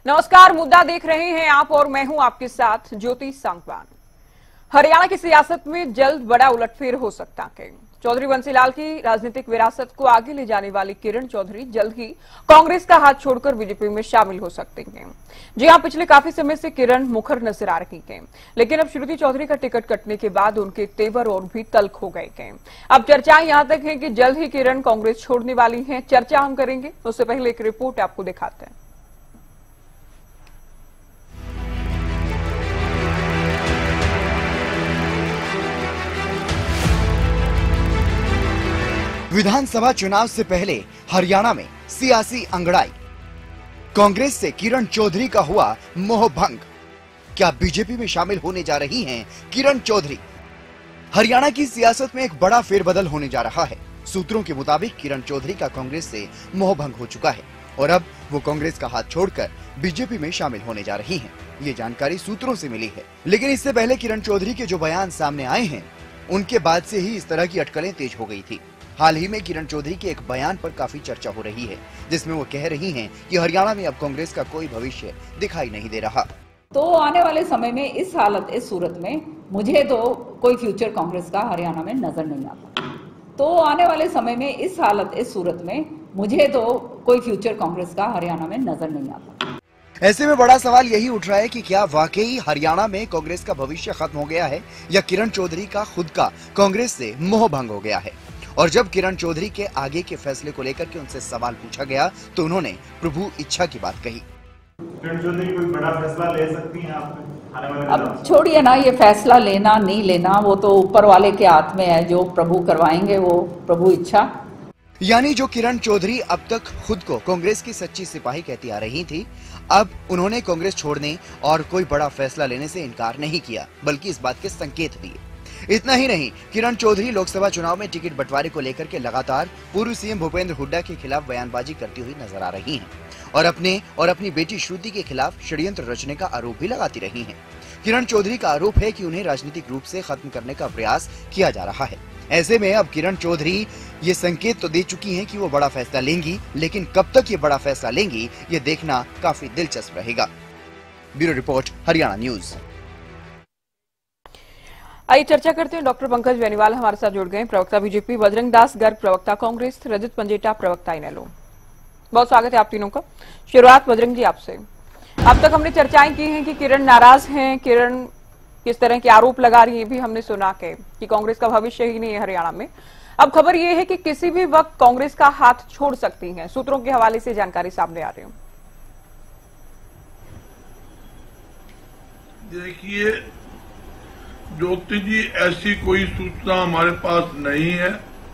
नमस्कार, मुद्दा देख रहे हैं आप और मैं हूं आपके साथ ज्योति सांगवान। हरियाणा की सियासत में जल्द बड़ा उलटफेर हो सकता है। चौधरी बंसीलाल की राजनीतिक विरासत को आगे ले जाने वाली किरण चौधरी जल्द ही कांग्रेस का हाथ छोड़कर बीजेपी में शामिल हो सकते हैं। जी हां, पिछले काफी समय से किरण मुखर नजर आ रही हैं, लेकिन अब श्रुति चौधरी का टिकट कटने के बाद उनके तेवर और भी तल्ख हो गए हैं। अब चर्चाएं यहां तक है कि जल्द ही किरण कांग्रेस छोड़ने वाली हैं। चर्चा हम करेंगे, उससे पहले एक रिपोर्ट आपको दिखाते हैं। विधानसभा चुनाव से पहले हरियाणा में सियासी अंगड़ाई। कांग्रेस से किरण चौधरी का हुआ मोहभंग। क्या बीजेपी में शामिल होने जा रही हैं किरण चौधरी? हरियाणा की सियासत में एक बड़ा फेरबदल होने जा रहा है। सूत्रों के मुताबिक किरण चौधरी का कांग्रेस से मोहभंग हो चुका है और अब वो कांग्रेस का हाथ छोड़कर बीजेपी में शामिल होने जा रही हैं। ये जानकारी सूत्रों से मिली है, लेकिन इससे पहले किरण चौधरी के जो बयान सामने आए हैं, उनके बाद से ही इस तरह की अटकलें तेज हो गई थी। हाल ही में किरण चौधरी के एक बयान पर काफी चर्चा हो रही है, जिसमें वो कह रही हैं कि हरियाणा में अब कांग्रेस का कोई भविष्य दिखाई नहीं दे रहा। तो आने वाले समय में इस सूरत में मुझे तो कोई फ्यूचर कांग्रेस का हरियाणा में नजर नहीं आता। तो आने वाले समय में इस सूरत में मुझे तो कोई फ्यूचर कांग्रेस का हरियाणा में नजर नहीं आता। ऐसे में बड़ा सवाल यही उठ रहा है कि क्या वाकई हरियाणा में कांग्रेस का भविष्य खत्म हो गया है या किरण चौधरी का खुद का कांग्रेस से मोहभंग हो गया है। और जब किरण चौधरी के आगे के फैसले को लेकर के उनसे सवाल पूछा गया तो उन्होंने प्रभु इच्छा की बात कही। किरण चौधरी कोई बड़ा फैसला ले सकती हैं आप? अब छोड़िए ना, ये फैसला लेना नहीं लेना वो तो ऊपर वाले के हाथ में है। जो प्रभु करवाएंगे वो प्रभु इच्छा। यानी जो किरण चौधरी अब तक खुद को कांग्रेस की सच्ची सिपाही कहती आ रही थी, अब उन्होंने कांग्रेस छोड़ने और कोई बड़ा फैसला लेने से इनकार नहीं किया, बल्कि इस बात के संकेत दिए। इतना ही नहीं, किरण चौधरी लोकसभा चुनाव में टिकट बंटवारे को लेकर के लगातार पूर्व सीएम भूपेंद्र हुड्डा के खिलाफ बयानबाजी करती हुई नजर आ रही हैं और अपनी बेटी श्रुति के खिलाफ षड्यंत्र रचने का आरोप भी लगाती रही हैं। किरण चौधरी का आरोप है कि उन्हें राजनीतिक रूप से खत्म करने का प्रयास किया जा रहा है। ऐसे में अब किरण चौधरी ये संकेत तो दे चुकी हैं कि वो बड़ा फैसला लेंगी, लेकिन कब तक ये बड़ा फैसला लेंगी ये देखना काफी दिलचस्प रहेगा। Bureau report, Haryana news. आइए चर्चा करते हैं। डॉक्टर पंकज बेनीवाल हमारे साथ जुड़ गए, प्रवक्ता बीजेपी, बजरंग दास गर्ग प्रवक्ता कांग्रेस, रजत पंजेटा प्रवक्ता इनेलो। बहुत स्वागत है आप तीनों का। शुरुआत बजरंग जी आपसे। अब तक हमने चर्चाएं की हैं कि किरण नाराज हैं, किरण किस तरह के आरोप लगा रही है, भी हमने सुना कि कांग्रेस का भविष्य ही नहीं है हरियाणा में। अब खबर यह है कि किसी भी वक्त कांग्रेस का हाथ छोड़ सकती हैं। सूत्रों के हवाले से जानकारी सामने आ रही है। देखिए ज्योति जी, ऐसी कोई सूचना हमारे पास नहीं है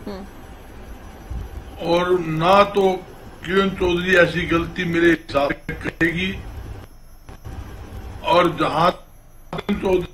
और ना तो किरण चौधरी ऐसी गलती मेरे हिसाब से करेगी। और जहां चौधरी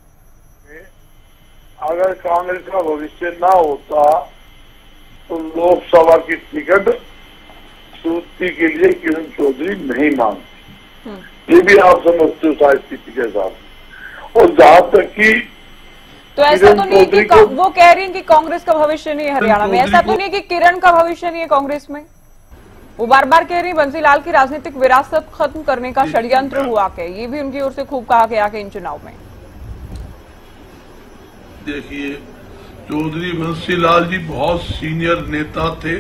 अगर कांग्रेस का भविष्य ना होता तो लोकसभा की टिकट श्रुति के लिए किरण चौधरी नहीं मांगती। ये भी आप समझते हो शायद स्थिति के साथ। और जहां तक कि तो ऐसा तो नहीं कि वो कह रही हैं कि कांग्रेस का भविष्य नहीं है हरियाणा में, ऐसा तो नहीं कि किरण का भविष्य नहीं है कांग्रेस में। वो बार बार कह रही बंसीलाल की राजनीतिक विरासत खत्म करने का षड्यंत्र हुआ के, ये भी उनकी ओर से खूब कहा गया कि इन चुनाव में। देखिए, चौधरी बंसीलाल जी बहुत सीनियर नेता थे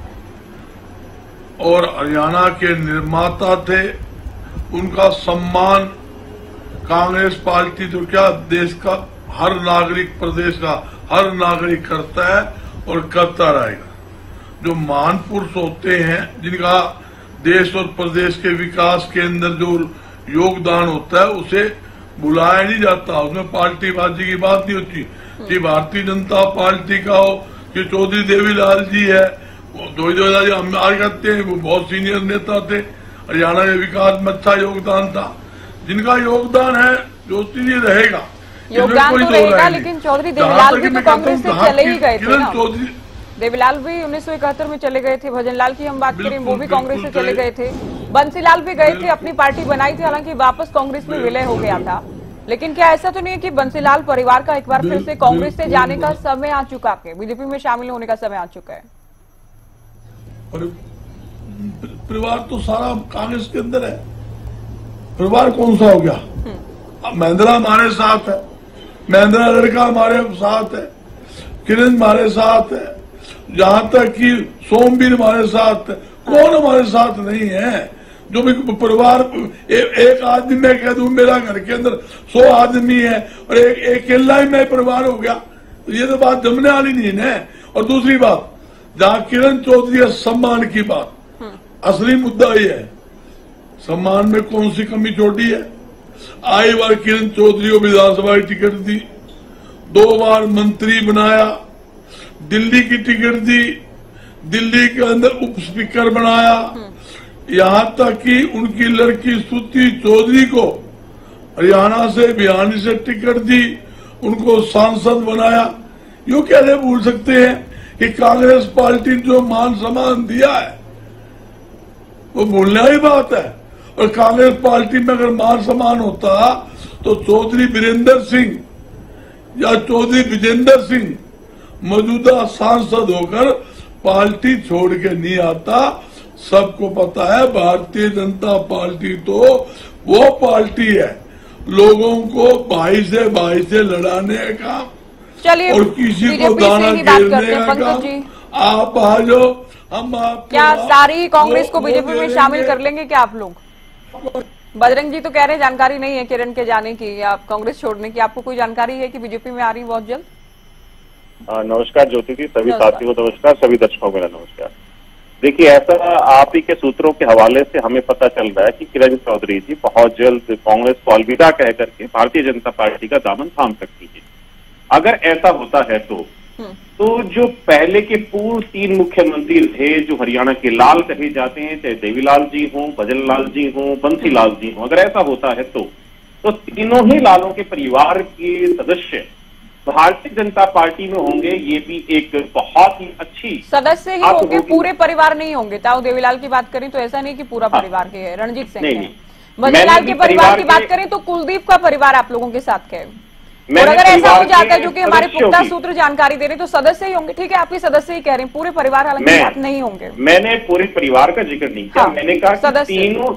और हरियाणा के निर्माता थे। उनका सम्मान कांग्रेस पार्टी तो क्या, देश का हर नागरिक, प्रदेश का हर नागरिक करता है और करता रहेगा। जो महान पुरुष होते हैं, जिनका देश और प्रदेश के विकास के अंदर जो योगदान होता है, उसे बुलाया नहीं जाता। उसमें पार्टीबाजी की बात नहीं होती कि भारतीय जनता पार्टी का हो कि चौधरी देवीलाल जी है, वो हम आगे करते हैं। वो बहुत सीनियर नेता थे, हरियाणा के विकास में अच्छा योगदान था। जिनका योगदान है ज्योति जी रहेगा, योगदान तो रहेगा, लेकिन चौधरी देवीलाल भी तो कांग्रेस से चले ही गए थे ना। देवीलाल भी 1971 में चले गए थे। भजनलाल की हम बात करें, वो भी कांग्रेस से चले गए थे। बंसीलाल भी गए थे, अपनी पार्टी बनाई थी, हालांकि वापस कांग्रेस में विलय हो गया था। लेकिन क्या ऐसा तो नहीं है कि बंसीलाल परिवार का एक बार फिर से कांग्रेस से जाने का समय आ चुका है, बीजेपी में शामिल होने का समय आ चुका है? परिवार तो सारा कांग्रेस के अंदर है। परिवार कौन सा हो गया? अब महिंद्रा हमारे साथ है, महिंद्रा लड़का हमारे साथ है, किरण हमारे साथ है, जहां तक कि सोमवीर हमारे साथ है। कौन हमारे साथ नहीं है? जो भी परिवार एक आदमी मैं कह दूं मेरा घर के अंदर 100 आदमी है और एक अकेला ही मैं परिवार हो गया, तो ये तो बात जमने वाली नहीं है। और दूसरी बात, जहां किरण चौधरी है सम्मान की बात, असली मुद्दा ये है सम्मान में कौन सी कमी छोड़ी है? आई बार किरण चौधरी को विधानसभा की टिकट दी, 2 बार मंत्री बनाया, दिल्ली की टिकट दी, दिल्ली के अंदर उप स्पीकर बनाया, यहां तक कि उनकी लड़की स्तुति चौधरी को हरियाणा से भिवानी से टिकट दी, उनको सांसद बनाया। यूं कैसे भूल सकते हैं कि कांग्रेस पार्टी ने जो मान सम्मान दिया है वो भूलने वाली बात है। और कांग्रेस पार्टी में अगर मान सम्मान होता तो चौधरी वीरेंद्र सिंह या चौधरी विजेंद्र सिंह मौजूदा सांसद होकर पार्टी छोड़ के नहीं आता। सबको पता है भारतीय जनता पार्टी तो वो पार्टी है लोगों को भाई से लड़ाने का चलिए और किसी को दाना घेरने का काम। आप आ जाओ, हम आप क्या सारी कांग्रेस को बीजेपी में शामिल कर लेंगे क्या आप लोग? बजरंग जी तो कह रहे हैं जानकारी नहीं है किरण के जाने की या कांग्रेस छोड़ने की, आपको कोई जानकारी है कि बीजेपी में आ रही बहुत जल्द? नमस्कार ज्योति जी, सभी साथियों को नमस्कार, सभी दर्शकों को मेरा नमस्कार। देखिए, ऐसा आप ही के सूत्रों के हवाले से हमें पता चल रहा है कि किरण चौधरी जी बहुत जल्द कांग्रेस को अलविदा कह करके भारतीय जनता पार्टी का दामन थाम सकती है। अगर ऐसा होता है तो जो पहले के पूर्व 3 मुख्यमंत्री थे जो हरियाणा के लाल कहे जाते हैं, चाहे देवीलाल जी हों, भजन लाल जी हों, बंसीलाल जी हों, अगर ऐसा होता है तो तीनों ही लालों के परिवार के सदस्य भारतीय जनता पार्टी में होंगे। ये भी एक बहुत ही अच्छी सदस्य ही होंगे, पूरे परिवार नहीं होंगे। ताऊ देवीलाल की बात करें तो ऐसा नहीं कि पूरा परिवार के है, रणजीत सिंह है। भजनलाल के परिवार की बात करें तो कुलदीप का परिवार आप लोगों के साथ है। और अगर ऐसा हो जाता है जो कि हमारे पुख्ता सूत्र जानकारी दे रहे तो सदस्य ही होंगे। ठीक है, आपके सदस्य ही कह रहे हैं, पूरे परिवार हालांकि साथ नहीं होंगे। मैंने पूरे परिवार का जिक्र नहीं किया, मैंने कहा कि तीनों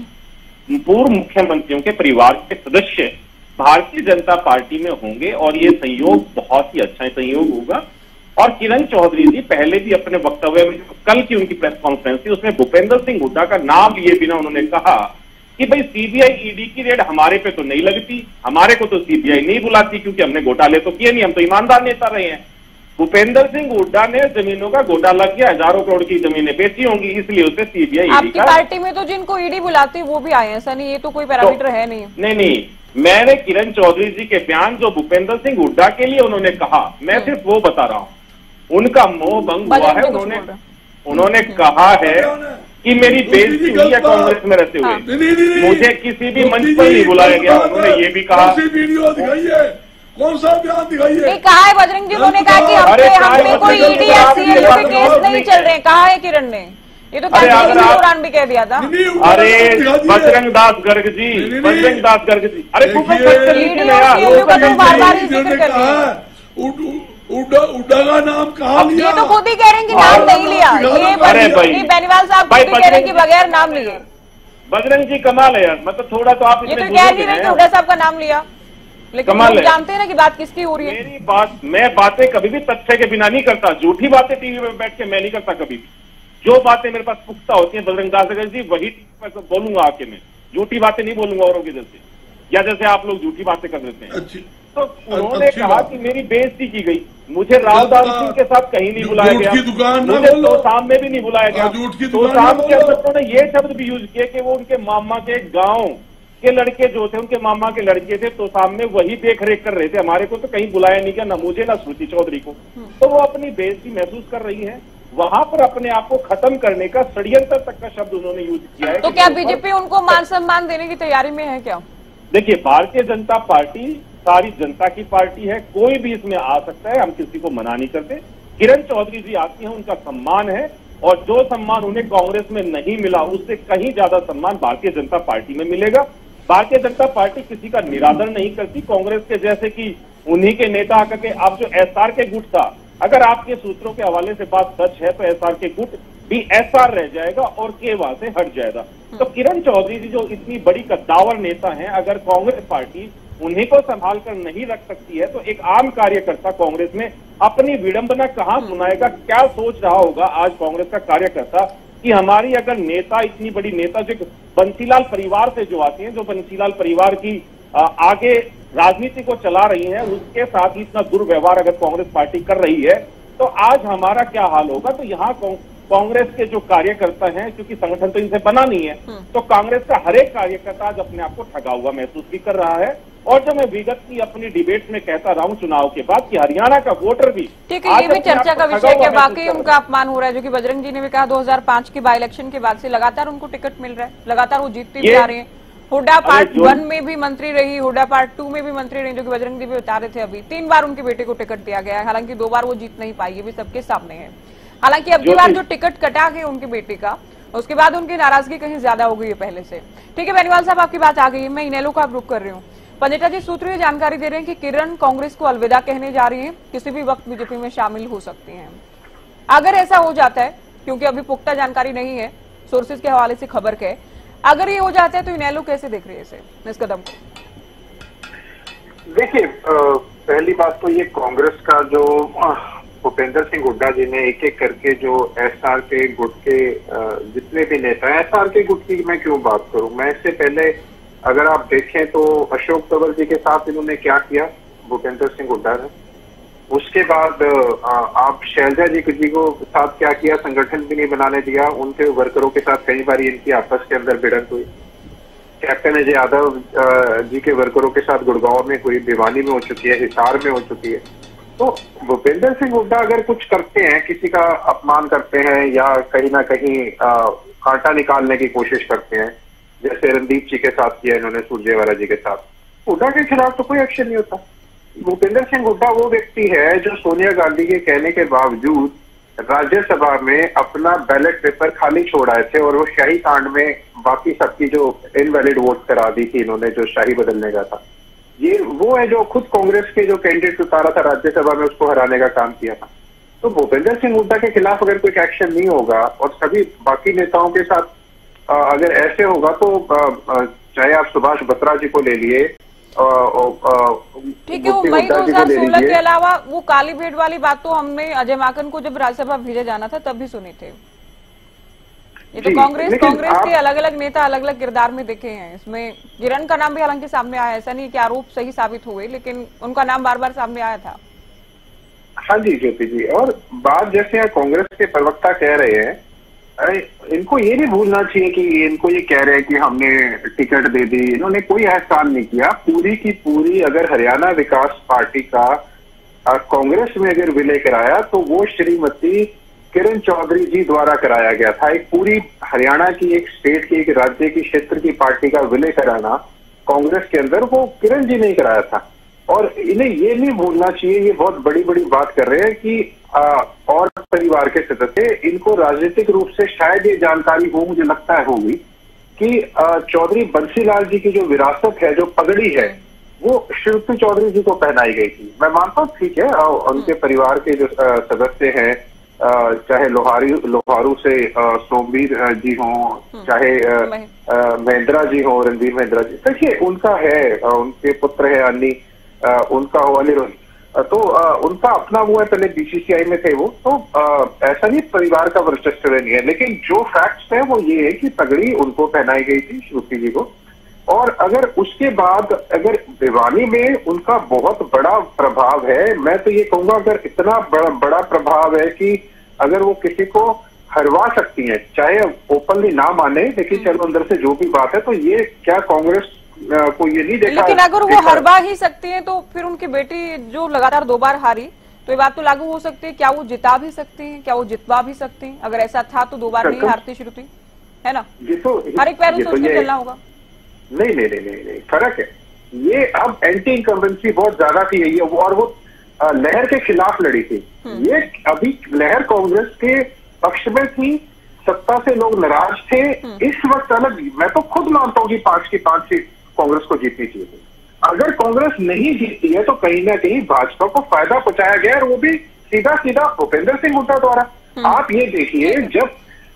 ही पूर्व मुख्यमंत्रियों के परिवार के सदस्य भारतीय जनता पार्टी में होंगे और ये संयोग बहुत ही अच्छा संयोग होगा। और किरण चौधरी जी पहले भी अपने वक्तव्य में, कल की उनकी प्रेस कॉन्फ्रेंस थी, उसमें भूपेंद्र सिंह हुड्डा का नाम लिए बिना उन्होंने कहा कि भाई सीबीआई ईडी की रेड हमारे पे तो नहीं लगती, हमारे को तो सीबीआई नहीं बुलाती क्योंकि हमने घोटाले तो किए नहीं, हम तो ईमानदार नेता रहे हैं। भूपेंद्र सिंह हुड्डा ने जमीनों का घोटाला किया, हजारों करोड़ की जमीनें बेची होंगी, इसलिए उसे सीबीआई ईडी आपकी पार्टी में तो जिनको ईडी बुलाती है वो भी आए, ऐसा नहीं, ये तो कोई पैरामीटर है नहीं। नहीं, मैंने किरण चौधरी जी के बयान जो भूपेंद्र सिंह हुड्डा के लिए उन्होंने कहा, मैं सिर्फ वो बता रहा हूं। उनका मोह भंग हुआ है। उन्होंने कहा है कि मेरी बेइज्जती हुई है कांग्रेस में रहते हुए, मुझे किसी भी मंच पर नहीं बुलाया गया। उन्होंने ये भी कहा, वीडियो दिखाइए, कौन सा बयान दिखाइए? कहा है बजरंग जी, उन्होंने कहा कि हम पे कोई ईडी या सीआईडी पे केस नहीं चल रहे। कहा है किरण ने, ये तो दौरान भी कह दिया था। अरे बजरंग दास गर्ग जी, बजरंग दास गर्ग जी, अरे उड्डा का नाम कहा लिया? ये तो खुद ही कह रहे हैं कि नाम नहीं लिया। ये बेनीवाल साहब खुद ही कह रहे हैं कि बगैर नाम लिए। बजरंग जी कमाल है यार, मतलब थोड़ा तो आप ये तो कह नहीं रहे कि हुड्डा साहब का नाम लिया, लेकिन हम जानते हैं ना कि बात किसकी हो रही है। मेरी बात, मैं बातें कभी भी तथ्य के बिना नहीं करता, झूठी बातें टीवी में बैठ के मैं नहीं करता कभी भी। जो बातें मेरे पास पुख्ता होती हैं बजरंग दास गर्ग जी, वही बोलूंगा आके। मैं झूठी बातें नहीं बोलूंगा औरों के जैसे, या जैसे आप लोग झूठी बातें कर देते हैं। तो उन्होंने कहा कि मेरी बेइज्जती की गई, मुझे रावदास सिंह के साथ कहीं नहीं बुलाया गया, मुझे तो सामने भी नहीं बुलाया गया। तो सामने के अंदर ने ये शब्द भी यूज किए कि वो उनके मामा के गांव के लड़के जो थे, उनके मामा के लड़के थे, तो सामने वही देख रेख कर रहे थे, हमारे को तो कहीं बुलाया नहीं गया, ना मुझे ना स्मृति चौधरी को। तो वो अपनी बेइज्जती महसूस कर रही है, वहां पर अपने आप को खत्म करने का षड्यंत्र तक का शब्द उन्होंने यूज किया है। तो क्या बीजेपी उनको मान सम्मान देने की तैयारी में है क्या? देखिए, भारतीय जनता पार्टी सारी जनता की पार्टी है, कोई भी इसमें आ सकता है, हम किसी को मना नहीं करते। किरण चौधरी जी आती हैं, उनका सम्मान है, और जो सम्मान उन्हें कांग्रेस में नहीं मिला उससे कहीं ज्यादा सम्मान भारतीय जनता पार्टी में मिलेगा। भारतीय जनता पार्टी किसी का निरादर नहीं करती, कांग्रेस के जैसे कि उन्हीं के नेता आकर के, आप जो एसआर के गुट था, अगर आपके सूत्रों के हवाले से बात सच है तो एसआर के गुट भी एसआर रह जाएगा और के वहां से हट जाएगा। तो किरण चौधरी जी जो इतनी बड़ी कद्दावर नेता हैं, अगर कांग्रेस पार्टी उन्हीं को संभाल कर नहीं रख सकती है तो एक आम कार्यकर्ता कांग्रेस में अपनी विडंबना कहां सुनाएगा? क्या सोच रहा होगा आज कांग्रेस का कार्यकर्ता कि हमारी अगर नेता, इतनी बड़ी नेता जो बंसीलाल परिवार से जो आती हैं, जो बंसीलाल परिवार की आगे राजनीति को चला रही हैं, उसके साथ ही इतना दुर्व्यवहार अगर कांग्रेस पार्टी कर रही है तो आज हमारा क्या हाल होगा? तो यहाँ कांग्रेस के जो कार्यकर्ता हैं, क्योंकि संगठन तो इनसे बना नहीं है, तो कांग्रेस का हर एक कार्यकर्ता आज अपने आप को ठगा हुआ महसूस भी कर रहा है। और जो मैं विगत की अपनी डिबेट में कहता रहा हूं चुनाव के बाद कि हरियाणा का वोटर भी, ठीक है, ये भी चर्चा का विषय है कि वाकई उनका अपमान हो रहा है, जो कि बजरंग जी ने भी कहा 2005 की बाई इलेक्शन के बाद से लगातार उनको टिकट मिल रहा है, लगातार वो जीतते भी जा रहे हैं। हुड्डा पार्ट 1 में भी मंत्री रही, हुड्डा पार्ट 2 में भी मंत्री रही, जो कि बजरंग जी भी बता रहे थे अभी 3 बार उनके बेटे को टिकट दिया गया है, हालांकि 2 बार वो जीत नहीं पाई, ये भी सबके सामने है। हालांकि अब की बार जो टिकट कटा गया उनके बेटे का, उसके बाद उनकी नाराजगी कहीं ज्यादा हो गई है पहले से। ठीक है बेनीवाल साहब, आपकी बात आ गई है, मैं इनेलो का रुख कर रही हूँ। पंजेटा जी सूत्र ये जानकारी दे रहे हैं कि किरण कांग्रेस को अलविदा कहने जा रही है, किसी भी वक्त बीजेपी में शामिल हो सकती हैं। अगर ऐसा हो जाता है, क्योंकि अभी पुख्ता जानकारी नहीं है, सोर्सेज के हवाले से खबर के, अगर ये हो जाता है तो इनेलो कैसे देख रही है इस कदम को? देखिए, पहली बात तो ये कांग्रेस का जो भूपेंद्र सिंह हुड्डा जी ने एक एक करके जो एसआर के गुट के जितने भी नेता हैं, एसआर के गुट की मैं क्यों बात करूं, मैं इससे पहले अगर आप देखें तो अशोक तंवर जी के साथ इन्होंने क्या किया भूपेंद्र सिंह हुड्डा ने, उसके बाद आप शैलजा जी को साथ क्या किया, संगठन भी नहीं बनाने दिया, उनके वर्करों के साथ कई बार इनकी आपस के अंदर भिड़ंत हुई। कैप्टन अजय यादव जी के वर्करों के साथ गुड़गांव में हुई, भिवानी में हो चुकी है, हिसार में हो चुकी है। तो भूपेंद्र सिंह हुड्डा अगर कुछ करते हैं, किसी का अपमान करते हैं या कहीं ना कहीं कांटा निकालने की कोशिश करते हैं, जैसे रणदीप जी के साथ किया इन्होंने सुरजेवाला जी के साथ, हुड्डा के खिलाफ तो कोई एक्शन नहीं होता। भूपेंद्र सिंह हुड्डा वो व्यक्ति है जो सोनिया गांधी के कहने के बावजूद राज्यसभा में अपना बैलेट पेपर खाली छोड़ आए थे और वो शाही कांड में बाकी सबकी जो इनवैलिड वोट करा दी थी इन्होंने, जो शाही बदलने का था। ये वो है जो खुद कांग्रेस के जो कैंडिडेट उतारा था राज्यसभा में, उसको हराने का काम किया था। तो भूपेंद्र सिंह हुड्डा के खिलाफ अगर कोई एक्शन नहीं होगा और सभी बाकी नेताओं के साथ अगर ऐसे होगा तो चाहे आप सुभाष बत्रा जी को ले लिए, ठीक है, वो मई 2016 के अलावा वो काली भेड़ वाली बात तो हमने अजय माकन को जब राज्यसभा भेजा जाना था तब भी सुने थे। ये तो कांग्रेस के अलग अलग नेता अलग अलग किरदार में दिखे हैं। इसमें किरण का नाम भी हालांकि सामने आया, ऐसा नहीं कि आरोप सही साबित हुए, लेकिन उनका नाम बार बार सामने आया था। हाँ जी ज्योति जी, और बात जैसे यहाँ कांग्रेस के प्रवक्ता कह रहे हैं, इनको ये नहीं भूलना चाहिए कि इनको ये कह रहे हैं कि हमने टिकट दे दी, इन्होंने कोई एहसान नहीं किया। पूरी की पूरी अगर हरियाणा विकास पार्टी का कांग्रेस में अगर विलय कराया तो वो श्रीमती किरण चौधरी जी द्वारा कराया गया था। एक पूरी हरियाणा की, एक स्टेट की, एक राज्य की, क्षेत्र की पार्टी का विलय कराना कांग्रेस के अंदर वो किरण जी ने कराया था। और इन्हें ये नहीं भूलना चाहिए, ये बहुत बड़ी बड़ी बात कर रहे हैं कि और परिवार के सदस्य, इनको राजनीतिक रूप से शायद ये जानकारी हो, मुझे लगता है होगी, कि चौधरी बंसीलाल जी की जो विरासत है, जो पगड़ी है, वो श्रीमती चौधरी जी को पहनाई गई थी। मैं मानता हूँ ठीक है, उनके परिवार के जो सदस्य हैं, चाहे लोहारू से सोमवीर जी हों, चाहे महेंद्रा जी हों, रणवीर महेंद्रा जी, देखिए उनका है, उनके पुत्र है अन्नी, उनका हो अनिरुद्ध, तो उनका अपना वो है, पहले बीसीसीआई में थे वो, तो ऐसा नहीं परिवार का वर्चस्व नहीं है। लेकिन जो फैक्ट्स है वो ये है कि पगड़ी उनको पहनाई गई थी श्रुति जी को, और अगर उसके बाद अगर भिवानी में उनका बहुत बड़ा प्रभाव है, मैं तो ये कहूंगा अगर इतना बड़ा प्रभाव है कि अगर वो किसी को हरवा सकती हैं, चाहे ओपनली ना माने, लेकिन चलो अंदर से जो भी बात है, तो ये क्या कांग्रेस को ये नहीं देखा। लेकिन अगर वो हरवा ही सकती है तो फिर उनकी बेटी जो लगातार 2 बार हारी, तो ये बात तो लागू हो सकती है, क्या वो जिता भी सकती है, क्या वो जितवा भी सकती है? अगर ऐसा था तो 2 बार नहीं हारती श्रुति, है ना? ये तो हर एक पहलू सोच के चलना होगा। नहीं, फर्क है। ये अब एंटी इनकम्बेंसी बहुत ज्यादा थी है, और वो लहर के खिलाफ लड़ी थी। ये अभी लहर कांग्रेस के पक्ष में थी, सत्ता से लोग नाराज थे। इस वक्त अलग, मैं तो खुद मानता हूँ कि 5 की 5 सीट कांग्रेस को जीतनी चाहिए थी। अगर कांग्रेस नहीं जीतती है तो कहीं ना कहीं भाजपा को फायदा पहुंचाया गया, और वो भी सीधा सीधा भूपेंद्र सिंह हुड्डा द्वारा। आप ये देखिए, जब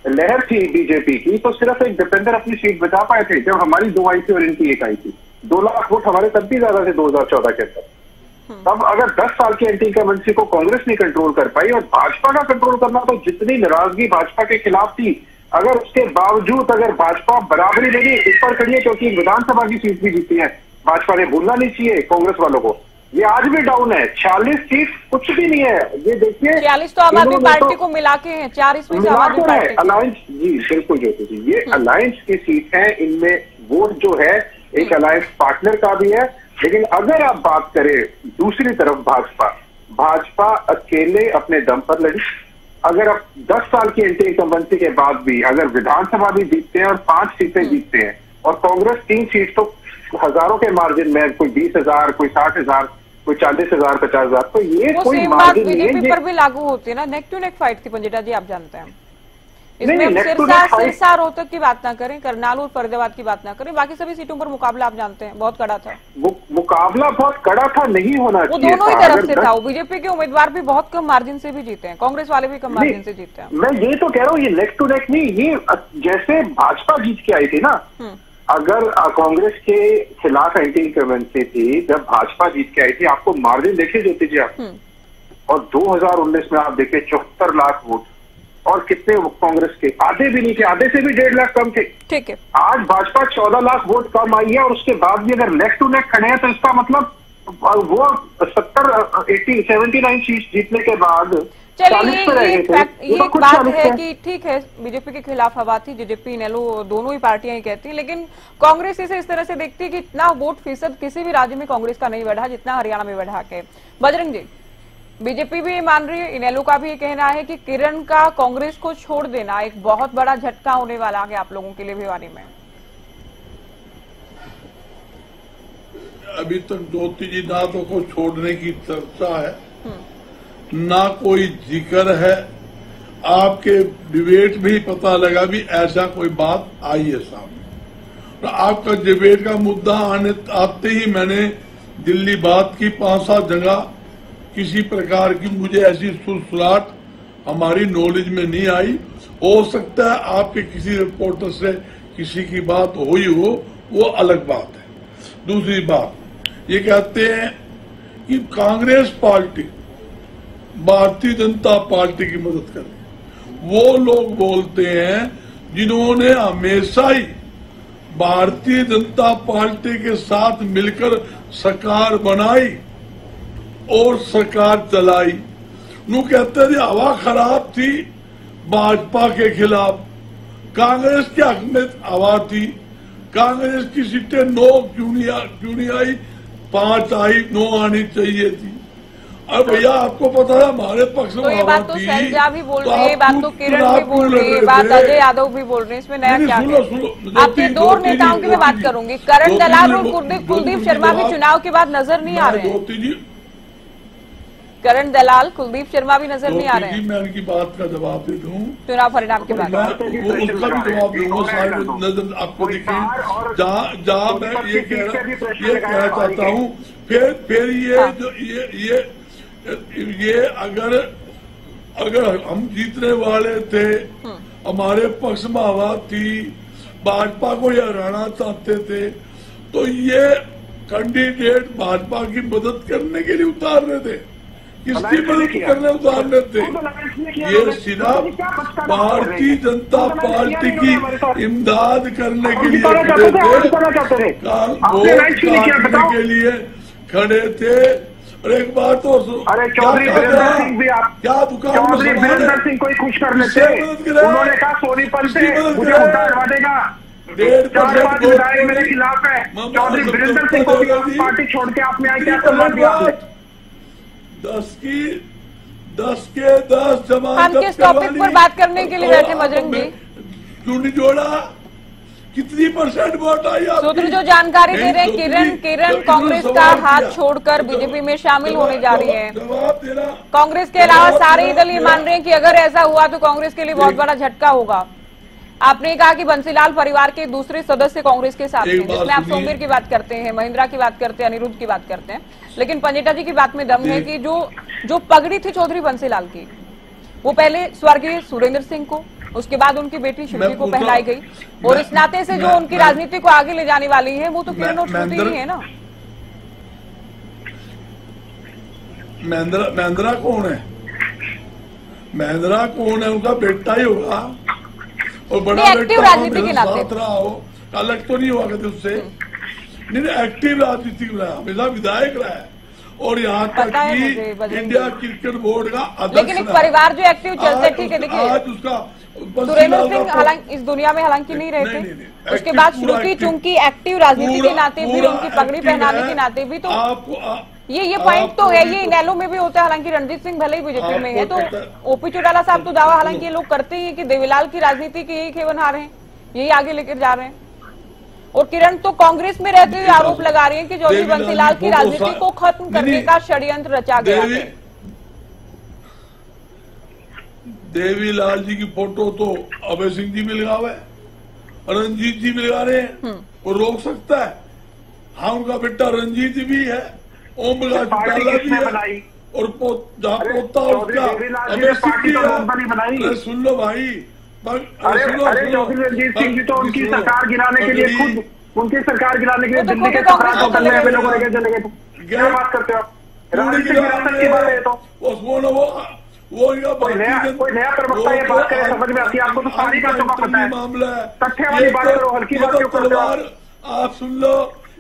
लहर थी बीजेपी की, तो सिर्फ एक दीपेंद्र अपनी सीट बचा पाए थे जब हमारी 2 आई थी और इनकी 1 आई थी। 2 लाख वोट हमारे तब भी ज्यादा थे 2014 के अंदर। तब अगर 10 साल की एंटी इनकम्बेंसी को कांग्रेस नहीं कंट्रोल कर पाई, और भाजपा का कंट्रोल करना, तो जितनी नाराजगी भाजपा के खिलाफ थी, अगर उसके बावजूद अगर भाजपा बराबरी देगी इस पर करिए, क्योंकि विधानसभा की सीट भी जीती है भाजपा ने, भूलना नहीं चाहिए कांग्रेस वालों को। ये आज भी डाउन है, 46 सीट कुछ भी नहीं है। ये देखिए 46 तो आम आदमी पार्टी को मिला के हैं, 4 इसमें से आम आदमी पार्टी अलायंस। जी बिल्कुल ज्योति जी, ये अलायंस की सीट है, इनमें वोट जो है एक अलायंस पार्टनर का भी है। लेकिन अगर आप बात करें दूसरी तरफ भाजपा अकेले अपने दम पर लड़ी। अगर आप 10 साल की एंटी इनकम्बेंसी के बाद भी अगर विधानसभा भी जीतते हैं और 5 सीटें जीतते हैं, और कांग्रेस 3 सीट तो हजारों के मार्जिन में, कोई 20,000, कोई 60,000, कोई 40,000, 50,000, तो ये कोई मार्जिन नहीं है। बीजेपी पर भी लागू होती है ना, नेक टू नेक फाइट थी पंजेटा जी, आप जानते हैं। इसमें हम सिरसा रोहतक की बात ना करें, करनाल और फरीदाबाद की बात ना करें, बाकी सभी सीटों पर मुकाबला आप जानते हैं बहुत कड़ा था। मुकाबला बहुत कड़ा था, नहीं होना चाहिए, वो दोनों ही तरफ से था। बीजेपी के उम्मीदवार भी बहुत कम मार्जिन से भी जीते हैं, कांग्रेस वाले भी कम मार्जिन से जीते हैं। मैं ये तो कह रहा हूँ, ये नेक टू नेक नहीं, ये जैसे भाजपा जीत के आई थी ना, अगर कांग्रेस के खिलाफ एंटी इनकम्बेंसी थी, जब भाजपा जीत के आई थी, आपको मार्जिन देखिए ज्योति जी आप, और 2019 में आप देखिए 74 लाख वोट, और कितने कांग्रेस के आधे भी नहीं थे, आधे से भी 1.5 लाख कम थे। ठीक है, आज भाजपा 14 लाख वोट कम आई है, और उसके बाद भी अगर नेक टू नेक खड़े हैं, तो इसका मतलब वो 79 सीट जीतने के बाद चलिए ये एक बात है कि ठीक है बीजेपी के खिलाफ हवा थी, जेजेपी इनेलो दोनों ही पार्टियां ही कहती हैं, लेकिन कांग्रेस इसे इस तरह से देखती है कि इतना वोट फीसद किसी भी राज्य में कांग्रेस का नहीं बढ़ा जितना हरियाणा में बढ़ा के। बजरंग जी, बीजेपी भी ये मान रही है, इनेलो का भी ये कहना है कि किरण का कांग्रेस को छोड़ देना एक बहुत बड़ा झटका होने वाला है आप लोगों के लिए भिवानी में। अभी तक ज्योति जी ना तो को छोड़ने की चर्चा है, ना कोई जिक्र है। आपके डिबेट में ही पता लगा भी ऐसा कोई बात आई है सामने। तो आपका डिबेट का मुद्दा आते ही मैंने दिल्ली बात की 5-7 जगह, किसी प्रकार की मुझे ऐसी सुलसुलाहट हमारी नॉलेज में नहीं आई। हो सकता है आपके किसी रिपोर्टर से किसी की बात हुई हो, वो अलग बात है। दूसरी बात, ये कहते हैं कि कांग्रेस पार्टी भारतीय जनता पार्टी की मदद कर रही। वो लोग बोलते हैं जिन्होंने हमेशा ही भारतीय जनता पार्टी के साथ मिलकर सरकार बनाई और सरकार चलाई। नु कहते थे हवा खराब थी भाजपा के खिलाफ, कांग्रेस के हक में हवा थी, कांग्रेस की सीटें 9 क्यों नहीं आई, 5 आई, 9 आनी चाहिए थी। और भैया आपको पता है हमारे पक्ष में तो ये बात तो शैलजा भी बोल रही है, बात तो किरण भी बोल रही है, बात अजय यादव भी बोल रहे हैं, इसमें नया क्या है? आपके 2 नेताओं की मैं बात करूंगी, करण दलाल और कुलदीप शर्मा भी चुनाव के बाद नजर नहीं आ रहे हैं। करण दलाल, कुलदीप शर्मा भी नजर नहीं आ रहे हैं। मैं उनकी बात का जवाब दे दूं चुनाव परिणाम के बाद, उसका भी जवाब दूंगा। सारे नजर आपको दिखे जहाँ मैं ये कहना चाहता हूँ। फिर ये ये अगर हम जीतने वाले थे, हमारे पक्ष में हवा थी, भाजपा को ये हराना चाहते थे, तो ये कैंडिडेट भाजपा की मदद करने के लिए उतार रहे थे, किसकी मदद करने उतारने थे? ये सीधा भारतीय जनता पार्टी की इमदाद करने के लिए खड़े थे, वोट काटने के लिए खड़े थे। और एक बात तो अरे चौधरी वीरेंद्र सिंह भी आप, क्या दुकान चौधरी वीरेंद्र सिंह को ही खुश कर लेते, उन्होंने कहा सोनीपत से मुझे उतारवा देगा, 4-5 विधायक मेरे खिलाफ है। चौधरी वीरेंद्र सिंह को भी पार्टी छोड़ के आपने आए, क्या करवा दिया? 10 के 10 जमा। हम किस टॉपिक पर बात करने के लिए बैठे बजरंग जी? क्यों नहीं जोड़ा? कितनी % वोट आई? सूत्र जो जानकारी दे रहे हैं, किरण कांग्रेस का हाथ छोड़कर बीजेपी में शामिल होने जा रही है। कांग्रेस के अलावा सारे दल ये मान रहे हैं कि अगर ऐसा हुआ तो कांग्रेस के लिए बहुत बड़ा झटका होगा। आपने कहा कि बंसीलाल परिवार के दूसरे सदस्य कांग्रेस के साथ हैं, जिसमें आप सोमवीर की बात करते हैं, महिंद्रा की बात करते हैं, अनिरुद्ध की बात करते हैं, लेकिन पंजेटा जी की बात में दम है कि जो पगड़ी थी चौधरी बंसीलाल की, वो पहले स्वर्गीय सुरेंद्र सिंह को उसके बाद उनकी बेटी श्रुति को पहनाई गई, और इस नाते से जो उनकी राजनीति को आगे ले जाने वाली है वो तो किरण और श्रुति ही है ना। महेंद्रा कौन है? महेंद्रा कौन है? उनका बेटा ही होगा, और बड़ा एक्टिव राजनीति के नाते रहा हो, अलग तो नहीं हुआ कहते उससे। नहीं, एक्टिव राजनीति रहा, हमेशा विधायक रहा है, और यहाँ तक कि इंडिया क्रिकेट बोर्ड का अध्यक्ष। लेकिन एक परिवार जो एक्टिव चलता है, ठीक है, देखिए आज उसका सुरेंद्र सिंह हालांकि इस दुनिया में हालांकि नहीं रहते, उसके बाद श्रुति चूंकि एक्टिव राजनीति के नाते, फिर उनकी पगड़ी पहनाने के नाते भी, तो आपको ये पॉइंट तो है, ये इनेलो में भी होता है। हालांकि रणजीत सिंह भले ही बीजेपी में है, तो ओपी चौटाला साहब तो दावा हालांकि ये लोग करते ही है कि देवीलाल की राजनीति के यही खेवनहार हैं, यही आगे लेकर जा रहे हैं। और किरण तो कांग्रेस में रहते हुए आरोप लगा रही है कि चौधरी बंसीलाल की राजनीति को खत्म करने का षड्यंत्र रचा गया है। देवीलाल जी की फोटो तो अभय सिंह जी भी लगावे, रंजीत जी भी लगा रहे हैं, वो रोक सकता है? हाँ, उनका बेटा रंजीत भी है, ओम प्रकाश चौटाला भी है, और जहाँ पोता उसका अभय सिंह भी है। सुन लो भाई, अरे चौधरी रंजीत सिंह जी तो उनकी सरकार गिराने के लिए खुद, उनकी सरकार गिराने के लिए दिल्ली के कांग्रेस को चले गए। क्या बात करते हो? राजनीतिक विरासत की बात है तो वो कोई नया प्रवक्ता ये बात करे, समझ में आती है आपको? तो सारी बातों का पता है, मामला है, तथ्य वाली बात करो, हल्की बात क्यों करते हो? आप सुन लो,